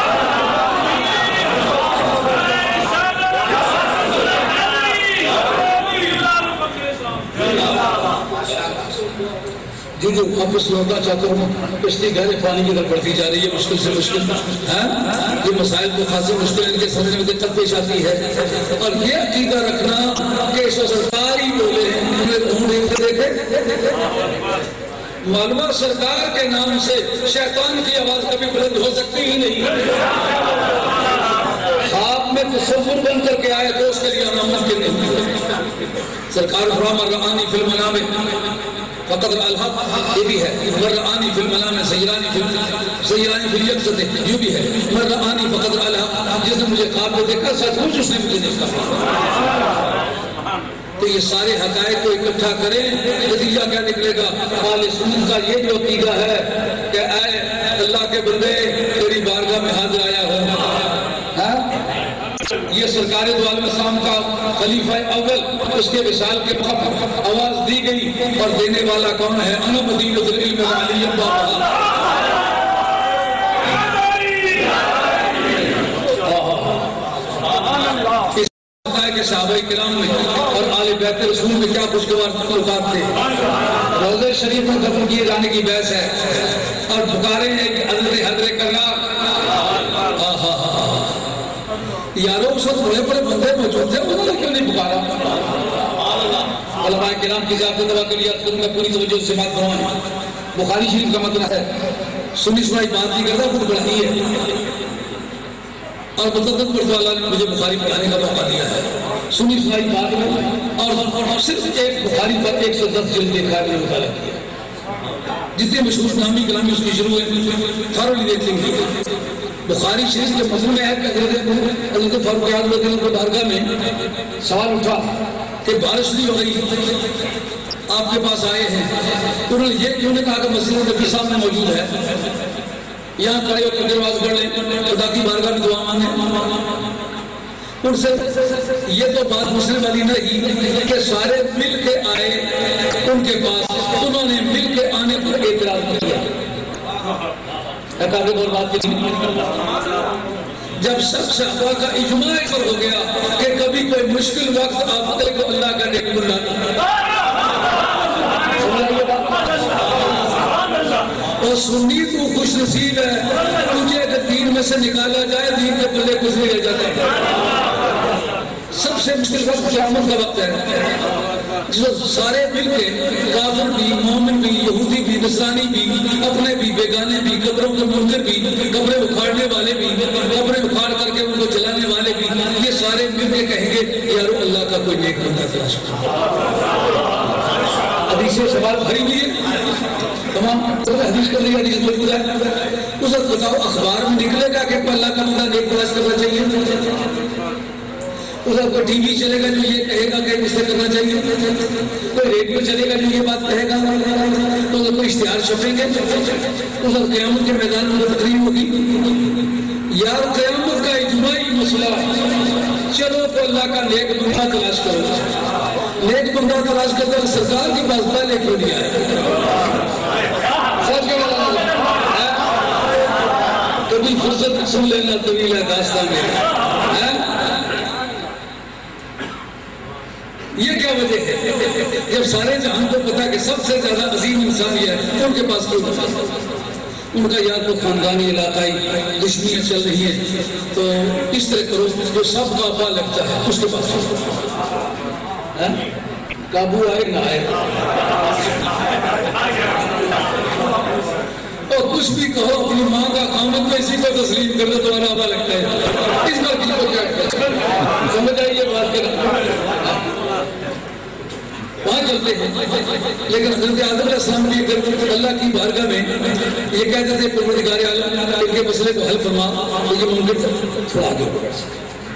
جو واپس لوٹنا چاہتا ہوں کشتی گہرے پانی کی طرف بڑھتی جا رہی ہے مشکل سے مشکل. یہ مسائل کو خاصی مشکل ان کے سمجھنے میں دقت پیش آتی ہے. اور یہ عقیدہ رکھنا کہ اس سرکار ہی بولے دیکھے معلومہ سرکار کے نام سے شیطان کی آواز کبھی بلند ہو سکتی ہی نہیں. خواب میں تصور بن کر کے آئے تو اس کے لیے ناممکن نہیں. سرکار فرمان رآنی فی المنام فقط الحق یہ بھی ہے. مرآنی فی المنام سیرانی فی الیقظۃ یہ بھی ہے. مرآنی فقط الحق جس نے مجھے خواب میں دیکھا سچ مجھ اس نے مجھے دیکھا. تو یہ سارے حقائق کو اکٹھا کریں نتیجہ کیا نکلے گا؟ اہل سنت کا یہ جو عقیدہ ہے کہ اے اللہ کے بندے تیری بارگاہ میں حاضر آیا ہو. یہ سرکار دو عالم اسلام کا خلیفہ اول اس کے وصال کے بعد آواز دی گئی اور دینے والا کون ہے؟ انا مدینۃ العلم وعلی بابا. کہ صحابہ کرام میں اور آل بیت رسول میں کیا خوشگوار تعلقات تھے. روضہ شریف میں دفن کیے جانے کی بحث ہے اور پکارے ہیں کہ حضرت کرنا. یارو اس وقت بڑے بڑے بندے موجود تھے انہوں نے کیوں نہیں پکارا؟ علماء علماء کرام کی ذات دعا کے لیے عرض کروں گا پوری توجہ سے بات فرمائیں. بخاری شریف کا مطلب ہے سنی سنائی بات نہیں کرتا خود پڑھتی ہے اور متعدد مرتبہ نے مجھے بخاری پڑھانے کا موقع دیا ہے. سنی سنائی بات میں اور صرف ایک بخاری پر 110 جلد دیکھا ہے مطالعہ کیا. جتنے مشہور نامی کلامی اس کی شروع ہے فارولی دیکھ لیں گے. بخاری شریف کے مضمون میں ہے کہ حضرت فاروق اعظم رضی اللہ عنہ بارگاہ میں سوال اٹھا کہ بارش نہیں ہو رہی آپ کے پاس آئے ہیں. انہوں نے یہ کیوں نے کہا کہ مسجد نبی سامنے موجود ہے یہاں کھڑے ہو کر نماز پڑھ لیں خدا کی بارگاہ میں دعا مانگیں. ان سے یہ تو بات مسلم والی نہیں کہ سارے مل کے آئے ان کے پاس انہوں نے مل کے آنے پر اعتراض کیا. جب سب صحابہ کا اجماع پر ہو گیا کہ کبھی کوئی مشکل وقت آپ کو اللہ کا نیک بنانا اور سنی تو خوش نصیب ہے تجھے اگر دین میں سے نکالا جائے دین کے پلے کچھ نہیں رہ جاتا ہے. سب سے مشکل وقت قیامت کا وقت ہے جس سارے مل کے کافر بھی مومن بھی یہودی بھی نصرانی بھی اپنے بھی بیگانے بھی قبروں کے منکر بھی قبریں اکھاڑنے والے بھی قبریں اکھاڑ کر کے ان کو جلانے والے بھی یہ سارے مل کے کہیں گے یارو اللہ کا کوئی نیک بندہ تلاش کرو. حدیث سے سوال بھری ہوئی ہے تمام حدیث کر رہی حدیث موجود ہے. اس وقت بتاؤ اخبار میں نکلے گا کہ اللہ کا بندہ نیک تلاش کرنا چاہیے. اس وقت کوئی ٹی وی چلے گا جو یہ کہے گا کہ اسے کرنا چاہیے. کوئی ریڈیو چلے گا جو یہ بات کہے گا. تو کوئی اشتہار چھپیں گے. اس وقت قیامت کے میدان میں تقریر ہوگی. یار قیامت کا اجماعی مسئلہ چلو تو اللہ کا نیک بندہ تلاش کرو. نیک بندہ تلاش کرتا سرکار کے پاس پہلے کیوں نہیں آیا؟ کبھی فرصت سن لینا طویل ہے داستان میں. یہ کیا وجہ ہے جب سارے جہان کو پتا کہ سب سے زیادہ عظیم انسان یہ ہے ان کے پاس کیوں نہیں؟ ان کا یا تو خاندانی علاقائی دشمنیاں چل رہی ہیں تو اس طرح کرو جو سب کا پا لگتا ہے اس کے پاس قابو آئے نہ آئے اور کچھ بھی کہو اپنی ماں کا خامن میں اسی کو تسلیم کر دو تمہارا آبا لگتا ہے. اس بار کسی کو کیا سمجھ آئیے بات کر وہاں چلتے ہیں. لیکن حضرت آدم علیہ السلام نے اللہ کی بارگاہ میں یہ کہتے تھے پروردگار عالم ان کے مسئلے کو حل فرما تو یہ ممکن تھوڑا آگے ہو گیا.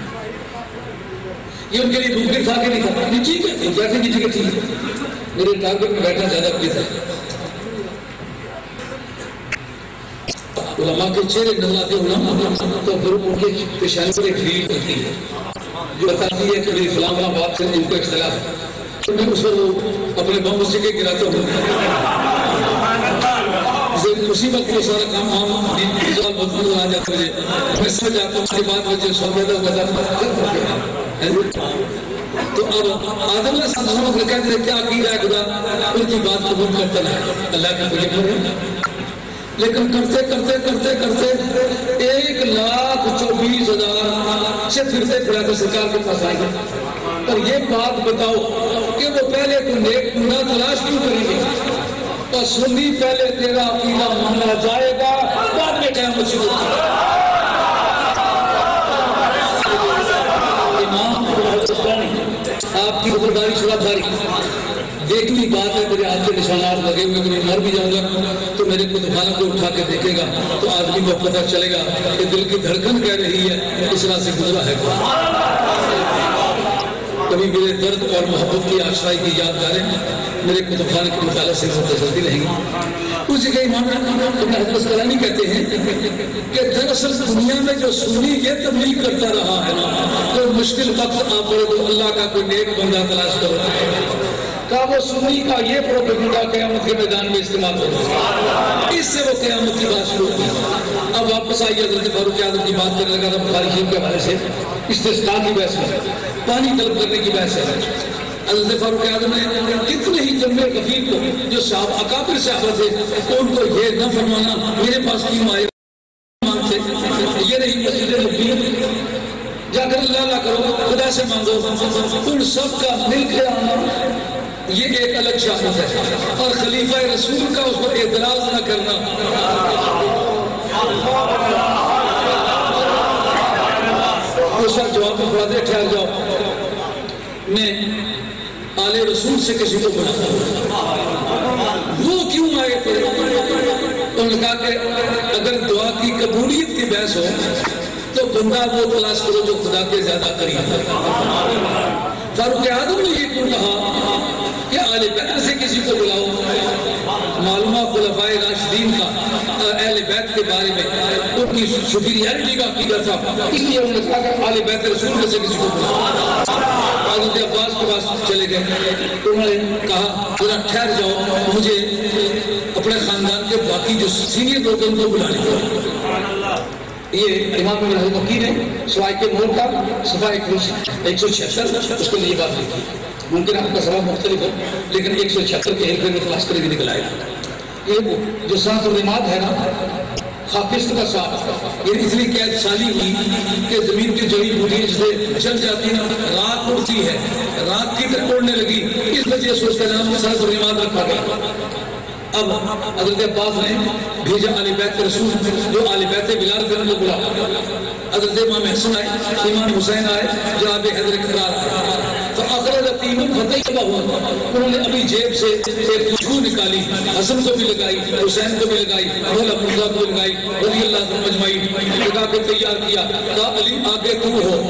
یہ ان کے لیے ممکن تھا کہ نہیں تھا؟ نہیں ٹھیک ہے کہتے نہیں ٹھیک ہے ٹھیک ہے میرے ٹارگٹ میں بیٹھنا زیادہ بہتر ہے. علماء کے چہرے نظر آتے ہونا تو پھر ان کے پیشانی پر ایک فیلنگ ہوتی ہے جو بتاتی ہے کہ میری فلاں فلاں بات سے ان کو اختلاف ہے. تو میں اس کو اپنے بم سے کے گراتا ہوں. مصیبت کو سارا کام آ جاتا ہے میں سمجھ جاتا ہوں اس کے بعد مجھے سو پیدا ہوا تو اب آدم علیہ السلام کو کہتے ہیں کیا عقیدہ ہے خدا ان کی بات قبول کرتا ہے اللہ کا کوئی ہے. لیکن کرتے کرتے کرتے کرتے 1,24,000 سے پھرتے پھراتے سرکار کے پاس آئے گا. اور یہ بات بتاؤ کہ وہ پہلے تو نیک بندہ تلاش کیوں کریں گے اور سنی پہلے تیرا عقیدہ مانا جائے گا بعد میں قیامت شروع ہوگی. آپ کی خبرداری چھوڑا بھاری دیکھنی بات ہے. میرے ہاتھ کے نشانات لگے ہوئے کہ میں مر بھی جاؤں گا تو میرے کتفانہ کو اٹھا کے دیکھے گا تو آدمی کو پتہ چلے گا کہ دل کی دھڑکن کہہ رہی ہے اس طرح سے گزرا ہے. کبھی میرے درد اور محبت کی آشائی کی یادگاریں میرے کتفانہ کے مطالعہ سے چلتی رہیں گی. اس جگہ امام حضرت اسقلانی کہتے ہیں کہ دراصل دنیا میں جو سنی یہ تبلیغ کرتا رہا ہے تو مشکل وقت آپ تو اللہ کا کوئی نیک بندہ تلاش کرو کا وہ سنی کا یہ پروپیگنڈا قیامت کے میدان میں استعمال ہوگا. اس سے وہ قیامت کی بات شروع ہوئی. اب واپس آئیے حضرت فاروق اعظم کی بات کرنے لگا تھا بخاری شریف کے حوالے سے استسقاء کی بحث ہے پانی طلب کرنے کی بحث ہے. حضرت فاروق اعظم نے کتنے ہی جمع غفیر کو جو صحابہ اکابر صحابہ تھے ان کو یہ نہ فرمانا میرے پاس کیوں آئے مانگتے یہ نہیں مسجد نبوی جا کر اللہ کرو خدا سے مانگو. ان سب کا مل کے آنا یہ ایک الگ شہادت ہے، اور خلیفہ رسول کا اس پر اعتراض نہ کرنا۔ وہ سب جواب میں پڑھا دے، ٹھہر جاؤ، میں آل رسول سے کسی کو بلاتا ہوں، وہ کیوں آئے تھے؟ انہوں نے کہا کہ اگر دعا کی قبولیت کی بحث ہو تو بندہ وہ تلاش کرو جو خدا کے زیادہ قریب ہے۔ فاروق اعظم نے یہ کیوں کہا کہ آل بیت سے کسی کو بلاؤ؟ معلومہ خلفائے راشدین کا اہل بیت کے بارے میں ان کی سپیریئرٹی کا عقیدہ تھا، اس لیے انہوں نے کہا کہ آل بیت رسول میں سے کسی کو بلاؤ۔ حضرت عباس کے پاس چلے گئے، انہوں نے کہا ذرا ٹھہر جاؤ، مجھے اپنے خاندان کے باقی جو سینئر لوگ ہیں ان کو بلا لیتے۔ یہ امام ابن حزم نے سوائے کے ملک کا صفحہ 176 اس کے لیے بات لکھی۔ ممکن آپ کا سوال مختلف ہو، لیکن 176 کے حلقے میں خلاص کرے گی نکل آئے گا۔ یہ جو سات الرماد ہے نا، خاکست کا ساتھ، یہ اس لیے قید سالی ہوئی کہ زمین کی جڑی بوٹی جسے چل جاتی نا، رات اڑتی ہے، رات کی طرف اڑنے لگی، اس وجہ سے اس کا نام سات الرماد رکھا گیا۔ اب حضرت عباس نے بھیجا آل بیت رسول جو آل بیت بلال کرنے کو بلا۔ حضرت امام حسن آئے، امام حسین آئے، جناب حیدر کرار آئے، تو اخرج تیم فتح ہوا۔ انہوں نے ابھی جیب سے ایک خوشبو نکالی، حسن کو بھی لگائی، حسین کو بھی لگائی، مولا مرزا کو بھی لگائی، رضی اللہ عنہم اجمعین، لگا کے تیار کیا، کہا علی آگے تو ہو۔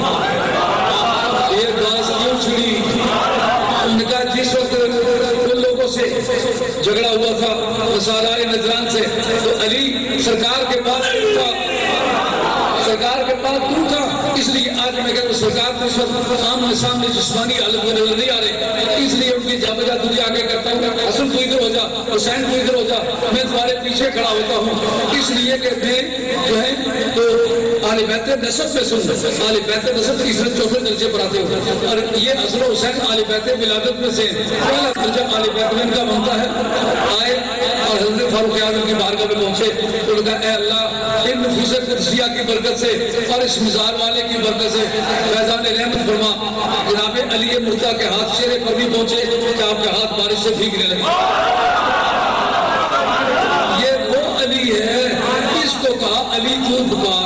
یہ باز کیوں چھڑی؟ انہوں نے کہا جس وقت ان لوگوں سے جھگڑا ہوا تھا نصارائے نجران سے، تو علی سرکار کے پاس تھا، سرکار کے پاس دور تھا، اس لیے آج میں کہتا ہوں سرکار کو اس وقت آمنے سامنے جسمانی حالت میں نظر نہیں آ رہے، اس لیے ان کی جابجا دنی آگے کرتا ہوں، حسن تو ادھر ہو جا، حسین تو ادھر ہو جا، میں تمہارے پیچھے کھڑا ہوتا ہوں، اس لیے کہ میں جو ہے تو آل بیت نسب میں سن، آل بیت نسب تیسرے چوتھے درجے پر آتے ہو، اور یہ حسن و حسین آل بیت ولادت میں سے پہلا درجہ آل بیت میں ان کا بنتا ہے۔ آئے اور حضرت فاروق اعظم کی بارگاہ میں پہنچے، تو کہا اے اللہ ان نفوس قدسیہ کی برکت سے اور اس مزار والے کی برکت سے فیضان رحمت فرما۔ جناب علی مرتضیٰ کے ہاتھ چہرے پر بھی پہنچے کہ آپ کے ہاتھ بارش سے بھیگنے لگے۔ یہ وہ علی ہے، اس کو کہا علی کیوں پکار۔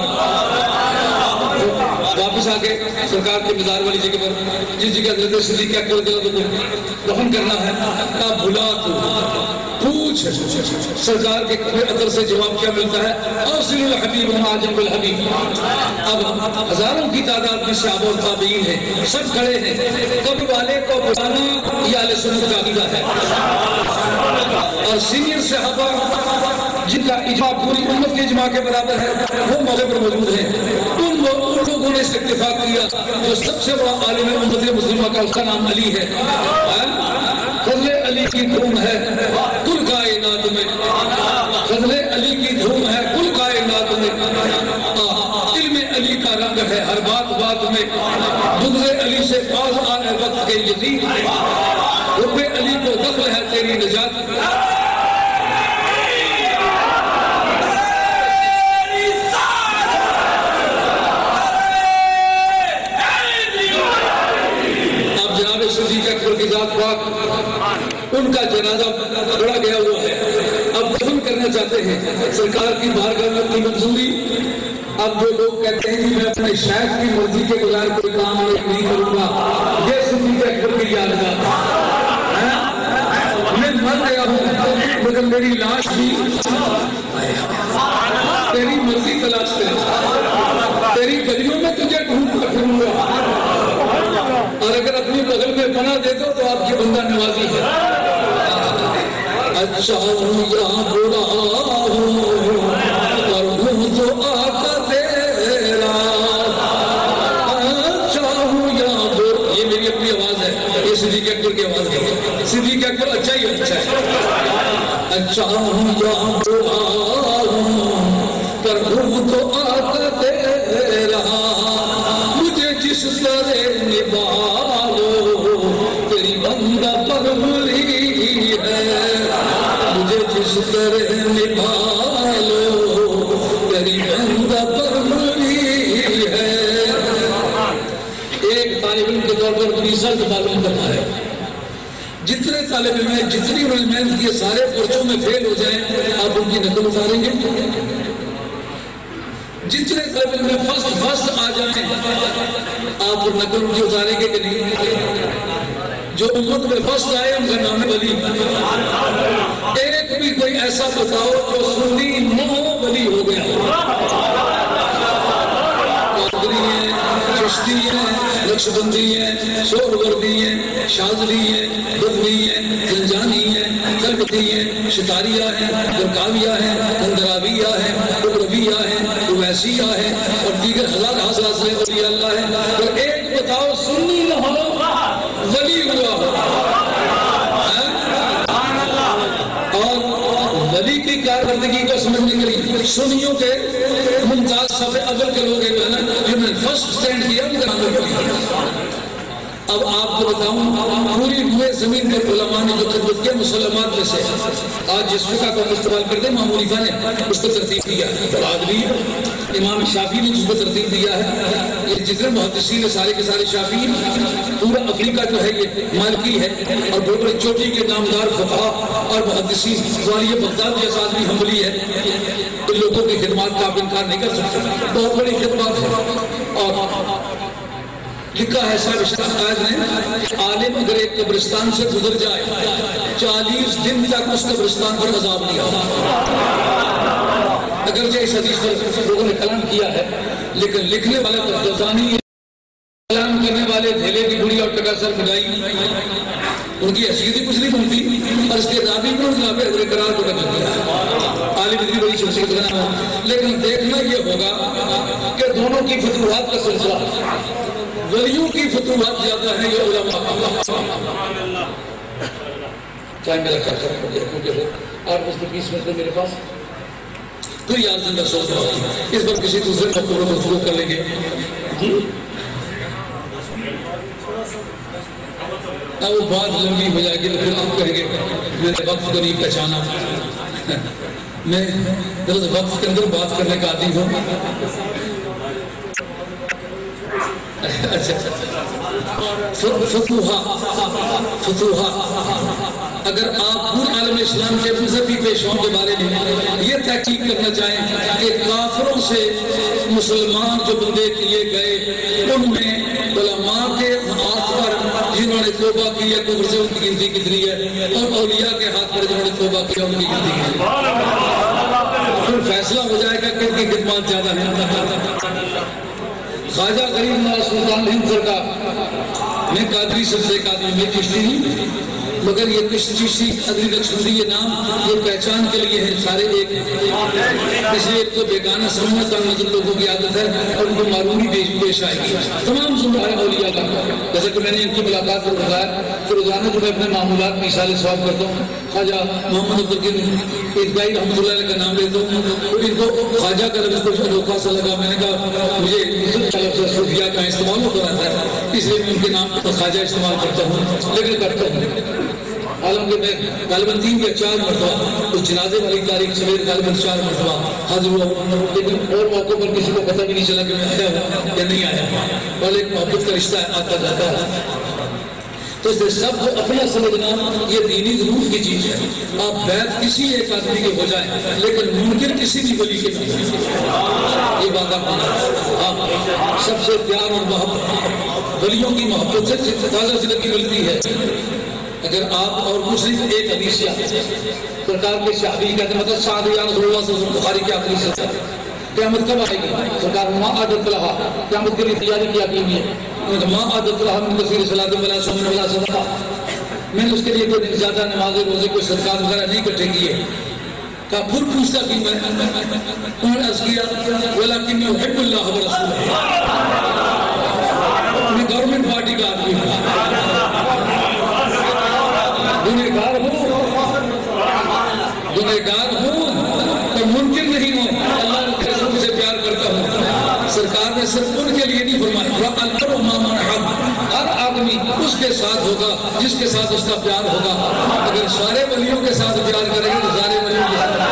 واپس آ کے سرکار کے مزار والی جگہ پر جس جگہ حضرت صدیق اکبر کو دفن کرنا ہے، کہا بلا تو پوچھ سرکار کے اثر سے جواب کیا ملتا ہے، اوصل الحبیب عاجب الحبیب۔ اب ہزاروں کی تعداد میں صحابہ اور تابعین ہیں، سب کھڑے ہیں، قبر والے کو بلانا یہ اہل سنت کا عقیدہ ہے، اور سینئر صحابہ جن کا اجماع پوری امت کے اجماع کے برابر ہے وہ موقع پر موجود ہیں۔ ان لوگوں نے اس اتفاق کیا جو سب سے بڑا عالم امت مسلمہ کا اس کا نام علی ہے۔ فضل علی کی دھوم ہے کل کائنات میں، فضل علی کی دھوم ہے کل کائنات میں، علم علی کا رنگ ہے ہر بات بات میں، بغض علی سے باز آنے وقت کے یزید، حب علی کو دخل ہے تیری نجات۔ کی ذات پاک ان کا جنازہ پڑا گیا ہوا ہے، اب دفن کرنا چاہتے ہیں، سرکار کی بارگاہ میں اپنی منظوری۔ اب جو لوگ کہتے ہیں کہ میں اپنے شیخ کی مرضی کے بغیر کوئی کام نہیں کروں گا، یہ صدیق اکبر کی یادگار، میں مر گیا ہوں مگر میری لاش بھی تیری مرضی تلاش کرے، تیری گلیوں میں تجھے ڈھونڈ کر پھروں گا، اور اگر اپنی بغل میں پناہ دے دو تو آپ کی بندہ نوازی ہے۔ اچھا ہوں یا برا ہوں پر ہوں تو آقا تیرا، اچھا ہوں یا برا، یہ میری اپنی آواز ہے، یہ صدیق اکبر کی آواز ہے، صدیق اکبر اچھا ہی اچھا ہے۔ اچھا ہوں یا برا ہوں پر ہوں تو آقا تیرا، مجھے جس طرح نبھالو تیری بندہ پروری ہے، مجھے جس طرح نبھالو تیری بندہ پروری ہے۔ ایک طالب علم کے طور پر ریزلٹ معلوم کرنا ہے، جتنے طالب علم ہیں، جتنی انہوں نے محنت کی، سارے پرچوں میں فیل ہو جائیں، آپ ان کی نقل اتاریں گے؟ جتنے طالب علم میں فرسٹ آ جائیں، آپ نقل ان کی اتاریں گے کہ نہیں؟ جو امت میں فرسٹ آئے ان کا نام ولی۔ ایک بھی کوئی ایسا بتاؤ جو سنی نہ ہو ولی ہو گیا۔ قادری ہیں، چشتی ہیں، نقشبندی ہیں، سہروردی ہیں، شاذلی ہیں، بدوی ہیں، زنجانی ہیں، کلکتی ہیں، شکاریہ ہیں، درکاویہ ہیں، اندراویہ ہیں، اگرویہ ہیں، اویسیہ ہیں اور دیگر ہزار حضرات سے اولیاء اللہ ہیں۔ تو ایک بتاؤ سنی نہ ہو ولی ہوا ہو۔ اور ولی کی کارکردگی کو سمجھنے کے لیے سنیوں کے ممتاز صف اول کے لوگ ہیں نا، جنہوں نے فرسٹ سٹینڈ کیا ان کا نام ہے۔ اب آپ کو بتاؤں، پوری روئے زمین پر علماء نے جو خدمت کیا مسلمات میں سے، آج جس فقہ کو استعمال کرتے ہیں امام حنیفہ نے اس کو ترتیب دیا ہے، بعدوی امام شافعی نے اس کو ترتیب دیا ہے، یہ جتنے محدثین ہیں سارے کے سارے شافعی، پورا افریقہ جو ہے یہ مالکی ہے، اور بڑے بڑے چوٹی کے نامدار فقہاء اور محدثین، والی بغداد جیسا آدمی حنبلی ہے، ان لوگوں کی خدمات کا آپ انکار نہیں کر سکتے، بہت بڑی خدمات ہے۔ اور لکھا ہے صاحب اشتہاد نے کہ عالم اگر ایک قبرستان سے گزر جائے 40 دن تک اس قبرستان پر عذاب نہیں آتا۔ اگرچہ اس حدیث پر لوگوں نے کلام کیا ہے، لیکن لکھنے والے تفتزانی کلام کرنے والے دھیلے کی بڑی اور ٹکا سر بجائی، ان کی حیثیت ہی کچھ نہیں بنتی، اور اس کے راوی کو جناب حضرت قرار کو رکھ دیا۔ عالم اتنی بڑی شخصیت بنا ہو، لیکن دیکھنا یہ ہوگا کہ دونوں کی فتوحات کا سلسلہ، ولیوں کی فتوحات زیادہ ہیں یہ علماء کا۔ چاہے میرا خیال کریں کیونکہ 8:20 منٹ میرے پاس تو یاد زندہ سوچ رہا ہوں، اس پر کسی دوسرے مقبول کو گفتگو کر لیں گے۔ جی اب وہ بات لمبی ہو جائے گی تو پھر آپ کہیں گے میں نے وقت کو نہیں پہچانا۔ میں دراصل وقت کے اندر بات کرنے کا عادی ہوں۔ فتوحا اگر آپ پورے عالم اسلام کے مذہبی پیشواؤں کے بارے میں یہ تحقیق کرنا چاہیں کہ کافروں سے مسلمان جو بندے کیے گئے ان میں علماء کے ہاتھ پر جنہوں نے توبہ کی ہے کفر سے ان کی گنتی کتنی ہے، اور اولیاء کے ہاتھ پر جنہوں نے توبہ کیا ان کی گنتی کتنی ہے، پھر فیصلہ ہو جائے گا کہ ان کی خدمات زیادہ ہیں۔ خواجہ غریب نواز سلطان ہند سرکار میں قادری سلسلے کا آدمی، میں چشتی نہیں، مگر یہ چشتی قادری نقشبندی یہ نام یہ پہچان کے لیے ہے، سارے ایک اس لیے ایک تو بیگانہ سمجھنا تنگ نظر لوگوں کی عادت ہے اور ان کو معلومی پیش آئے گی۔ تمام زمرہ اولیاء کا جیسا کہ میں نے ان کی ملاقات کو بتایا کہ روزانہ جو میں اپنے معمولات کی اشارے ثواب کرتا ہوں، خواجہ محمد عبدالقادر ایدگائی رحمۃ اللہ علیہ کا نام لیتا ہوں، ان کو خواجہ کا لفظ کچھ انوکھا سا لگا، میں نے کہا مجھے لفظ صوفیہ کا استعمال ہوتا رہتا ہے اس لیے میں ان کے نام پر خواجہ استعمال کرتا ہوں، لیکن کرتا ہوں حالانکہ میں غالباً 3 یا 4 مرتبہ اس جنازے والی تاریخ سویر غالباً 4 مرتبہ حاضر ہوا ہوں، لیکن اور موقع پر کسی کو پتہ بھی نہیں چلا کہ میں آیا ہوں یا نہیں آیا، اور ایک محبت کا رشتہ آتا جاتا ہے۔ تو اس سب کو اپنا سمجھنا یہ دینی ضرور کی چیز ہے۔ آپ بیعت کسی ایک آدمی کے ہو جائیں لیکن منکر کسی بھی ولی کے نہیں، یہ بات آپ ہاں سب سے پیار اور محبت ولیوں کی محبت سے تازہ زندگی ملتی ہے۔ اگر آپ اور مسلم ایک حدیث سرکار کے صحابی کہتے ہیں مطلب سعد یا رسول اللہ صلی اللہ علیہ وسلم بخاری کی آخری سے قیامت کب آئے گی؟ سرکار ما عادت لہا قیامت کے لیے تیاری کیا کی ہوئی ہے، ما عادت لہا من کثیر صلاۃ ولا صوم ولا صدقہ، میں نے اس کے لیے کوئی زیادہ نماز روزے کوئی صدقات وغیرہ نہیں اکٹھے کیے۔ کہا پھر پوچھتا کہ میں انہوں نے عرض کیا ولکن احب اللہ ورسولہ، میں گورنمنٹ پارٹی کا آدمی ہوں، گنہگار ہوں تو ممکن نہیں ہوں، اللہ کے رسول سے پیار کرتا ہوں۔ سرکار نے صرف ان کے لیے نہیں فرمایا، ہر آدمی اس کے ساتھ ہوگا جس کے ساتھ اس کا پیار ہوگا۔ اگر سارے ولیوں کے ساتھ پیار کریں گے تو سارے ولیوں کے ساتھ۔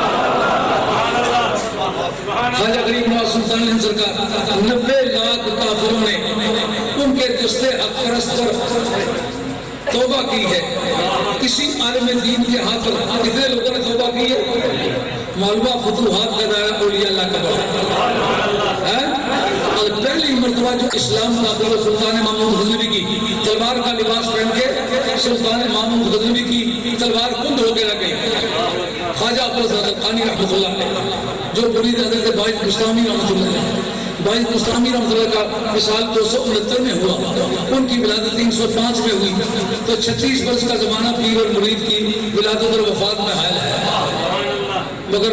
خواجہ غریب نواز سلطان ہند سرکار 90 لاکھ کافروں نے ان کے دستے حق پرست پر توبہ کی ہے کسی عالم دین کے ہاتھ پر کتنے لوگوں نے توبہ کی ہے معلومہ فتوحات کا دائرہ اولیاء اللہ کا بڑھا اور پہلی مرتبہ جو اسلام کا قبل سلطان محمود غزنوی کی تلوار کا لباس پہن کے سلطان محمود غزنوی کی تلوار کند ہو کے رہ گئی خواجہ عبدالعزیز القانی رحمۃ اللہ علیہ جو مرید حضرت باعث بستامی رحمۃ اللہ علیہ باعث بستامی رحمۃ اللہ کا مثال 269 میں ہوا ان کی ولادت 305 میں ہوئی تو 36 برس کا زمانہ پیر اور مرید کی ولادت اور وفات میں حائل ہے مگر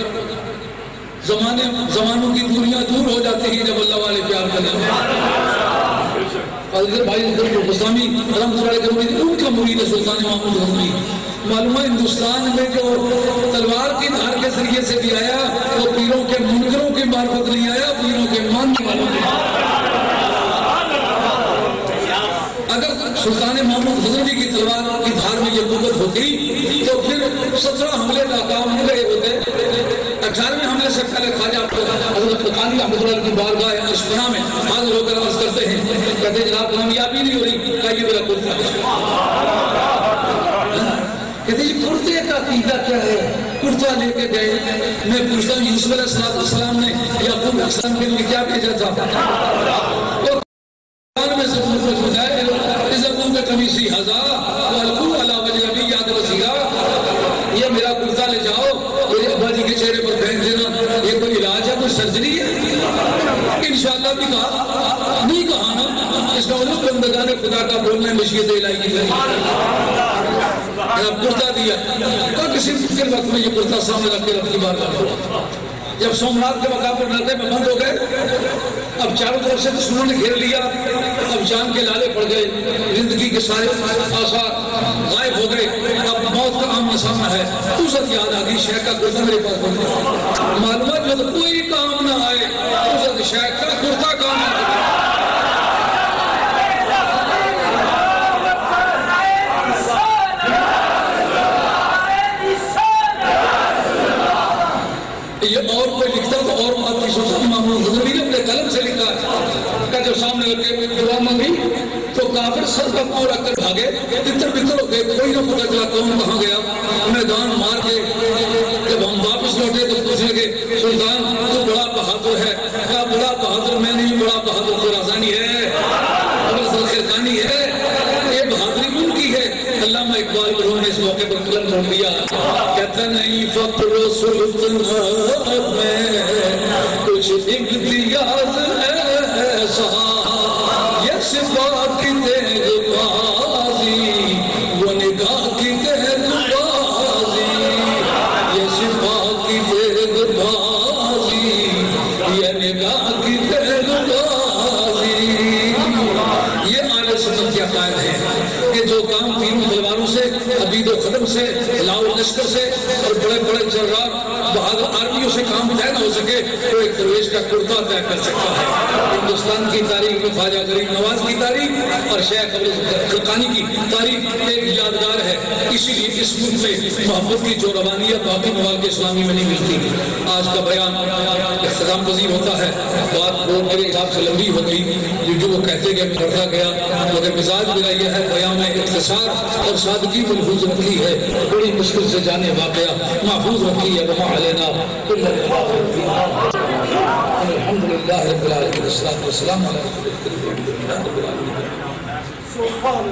زمانوں کی دوریاں دور ہو جاتی ہیں جب اللہ والے پیار کریں حضرت بھائی بستامی رحمۃ اللہ علیہ ان کا مرید ہے سلطان محمود غزنوی معلوم ہے ہندوستان میں جو تلوار کی دھار کے ذریعے سے بھی آیا وہ پیروں کے منکروں کی معرفت نہیں آیا پیروں کے ماننے والوں کی اگر سلطان محمود غزنوی کی تلوار کی دھار میں یہ قوت ہوتی تو پھر 17 حملے ناکام ہو گئے ہوتے 18ویں حملے سے پہلے خواجہ حضرت القانی رحمۃ اللہ کی بارگاہ اشپنا میں حاضر ہو کر عرض کرتے ہیں کہتے ہیں جناب کامیابی نہیں ہو رہی کہ یہ میرا کرتا کہتے ہیں کرتے کا عقیدہ کیا ہے کرتا لے کے گئے میں پوچھتا ہوں یوسف علیہ السلام نے یعقوب علیہ السلام کے لیے کیا بھیجا تھا اور قرآن میں سے پوچھا ہے اذا کا قمیصی ھذا والقوا علی وجه ابی یاد وسیرا یہ میرا کرتا لے جاؤ میرے ابا جی کے چہرے پر پھینک دینا یہ کوئی علاج ہے کوئی سرجری ہے انشاءاللہ بھی کہا نہیں کہا نا اس کا مطلب بندگان خدا کا بولنا مشیت الہی کی کرتا دیا تو کسی مشکل وقت میں یہ کرتا سامنے رکھ کے رب کی بارگاہ جب سومناتھ کے مقام پر نردے میں بند ہو گئے اب چاروں طرف سے دشمنوں نے گھیر لیا اب جان کے لالے پڑ گئے زندگی کے سارے آثار غائب ہو گئے اب موت کا عام سامنا ہے عزت یاد آ گئی شیخ کا کرتا میرے پاس بند معلومات جب کوئی کام نہ آئے عزت شیخ کا کرتا کام آ گیا یہ اور کوئی لکھتا تو اور بات کی سلطان محمود غزنوی نے اپنے قلم سے لکھا ہے کہ جب سامنے لگے دعا مانگی تو کافر سر کا پاؤں رکھ کر بھاگے تتر بتر ہو گئے کوئی نہ پتا چلا کون کہاں گیا میدان مار کے جب ہم واپس لوٹے تو پوچھنے کے سلطان تو بڑا بہادر ہے کہا بڑا بہادر میں نہیں بڑا بہادر خراسانی ہے خرقانی ہے یہ بہادری ان کی ہے علامہ اقبال انہوں نے اس موقع پر قلم چھوڑ دیا کہتا نہیں فخر و سلطنت میں کچھ امتیاز ایسا یہ صفات کی تیغ بازی وہ نگاہ کی تیغ بازی یہ صفات کی تیغ بازی یہ نگاہ کی تیغ بازی یہ اہل سنت کے عقائد ہے کہ جو کام تینوں تلواروں سے عبید و ختم سے لاؤ لشکر سے اور بڑے بڑے جرار بہادر آرمیوں سے کام طے نہ ہو سکے تو ایک درویش کا کرتا طے کر سکتا ہے ہندوستان کی تاریخ میں خواجہ غریب نواز کی تاریخ اور شیخ خرقانی کی تاریخ ایک یادگار ہے اسی لیے اس ملک میں محبت کی جو روانیت باقی ممالک اسلامی میں نہیں ملتی آج کا بیان اختتام پذیر ہوتا ہے بات وہ میرے حساب سے لمبی ہو گئی جو وہ کہتے گئے بڑھتا گیا مگر مزاج میرا یہ ہے بیان میں اختصار اور سادگی ملحوظ رکھی ہے بڑی مشکل سے جانے واقعہ محفوظ رکھی ہے وما علینا الحمدللہ رب العالمین والصلاة والسلام علی رسول اللہ رب العالمین سبحان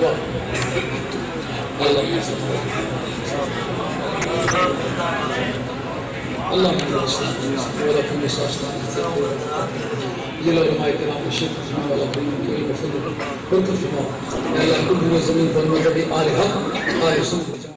اللہ ولکم السلام یہ علماء کرام شیخ رحمہ اللہ کے علم و فضل برکت فرما یا اللہ کل زمین پر مذہب آلہہ آل سنت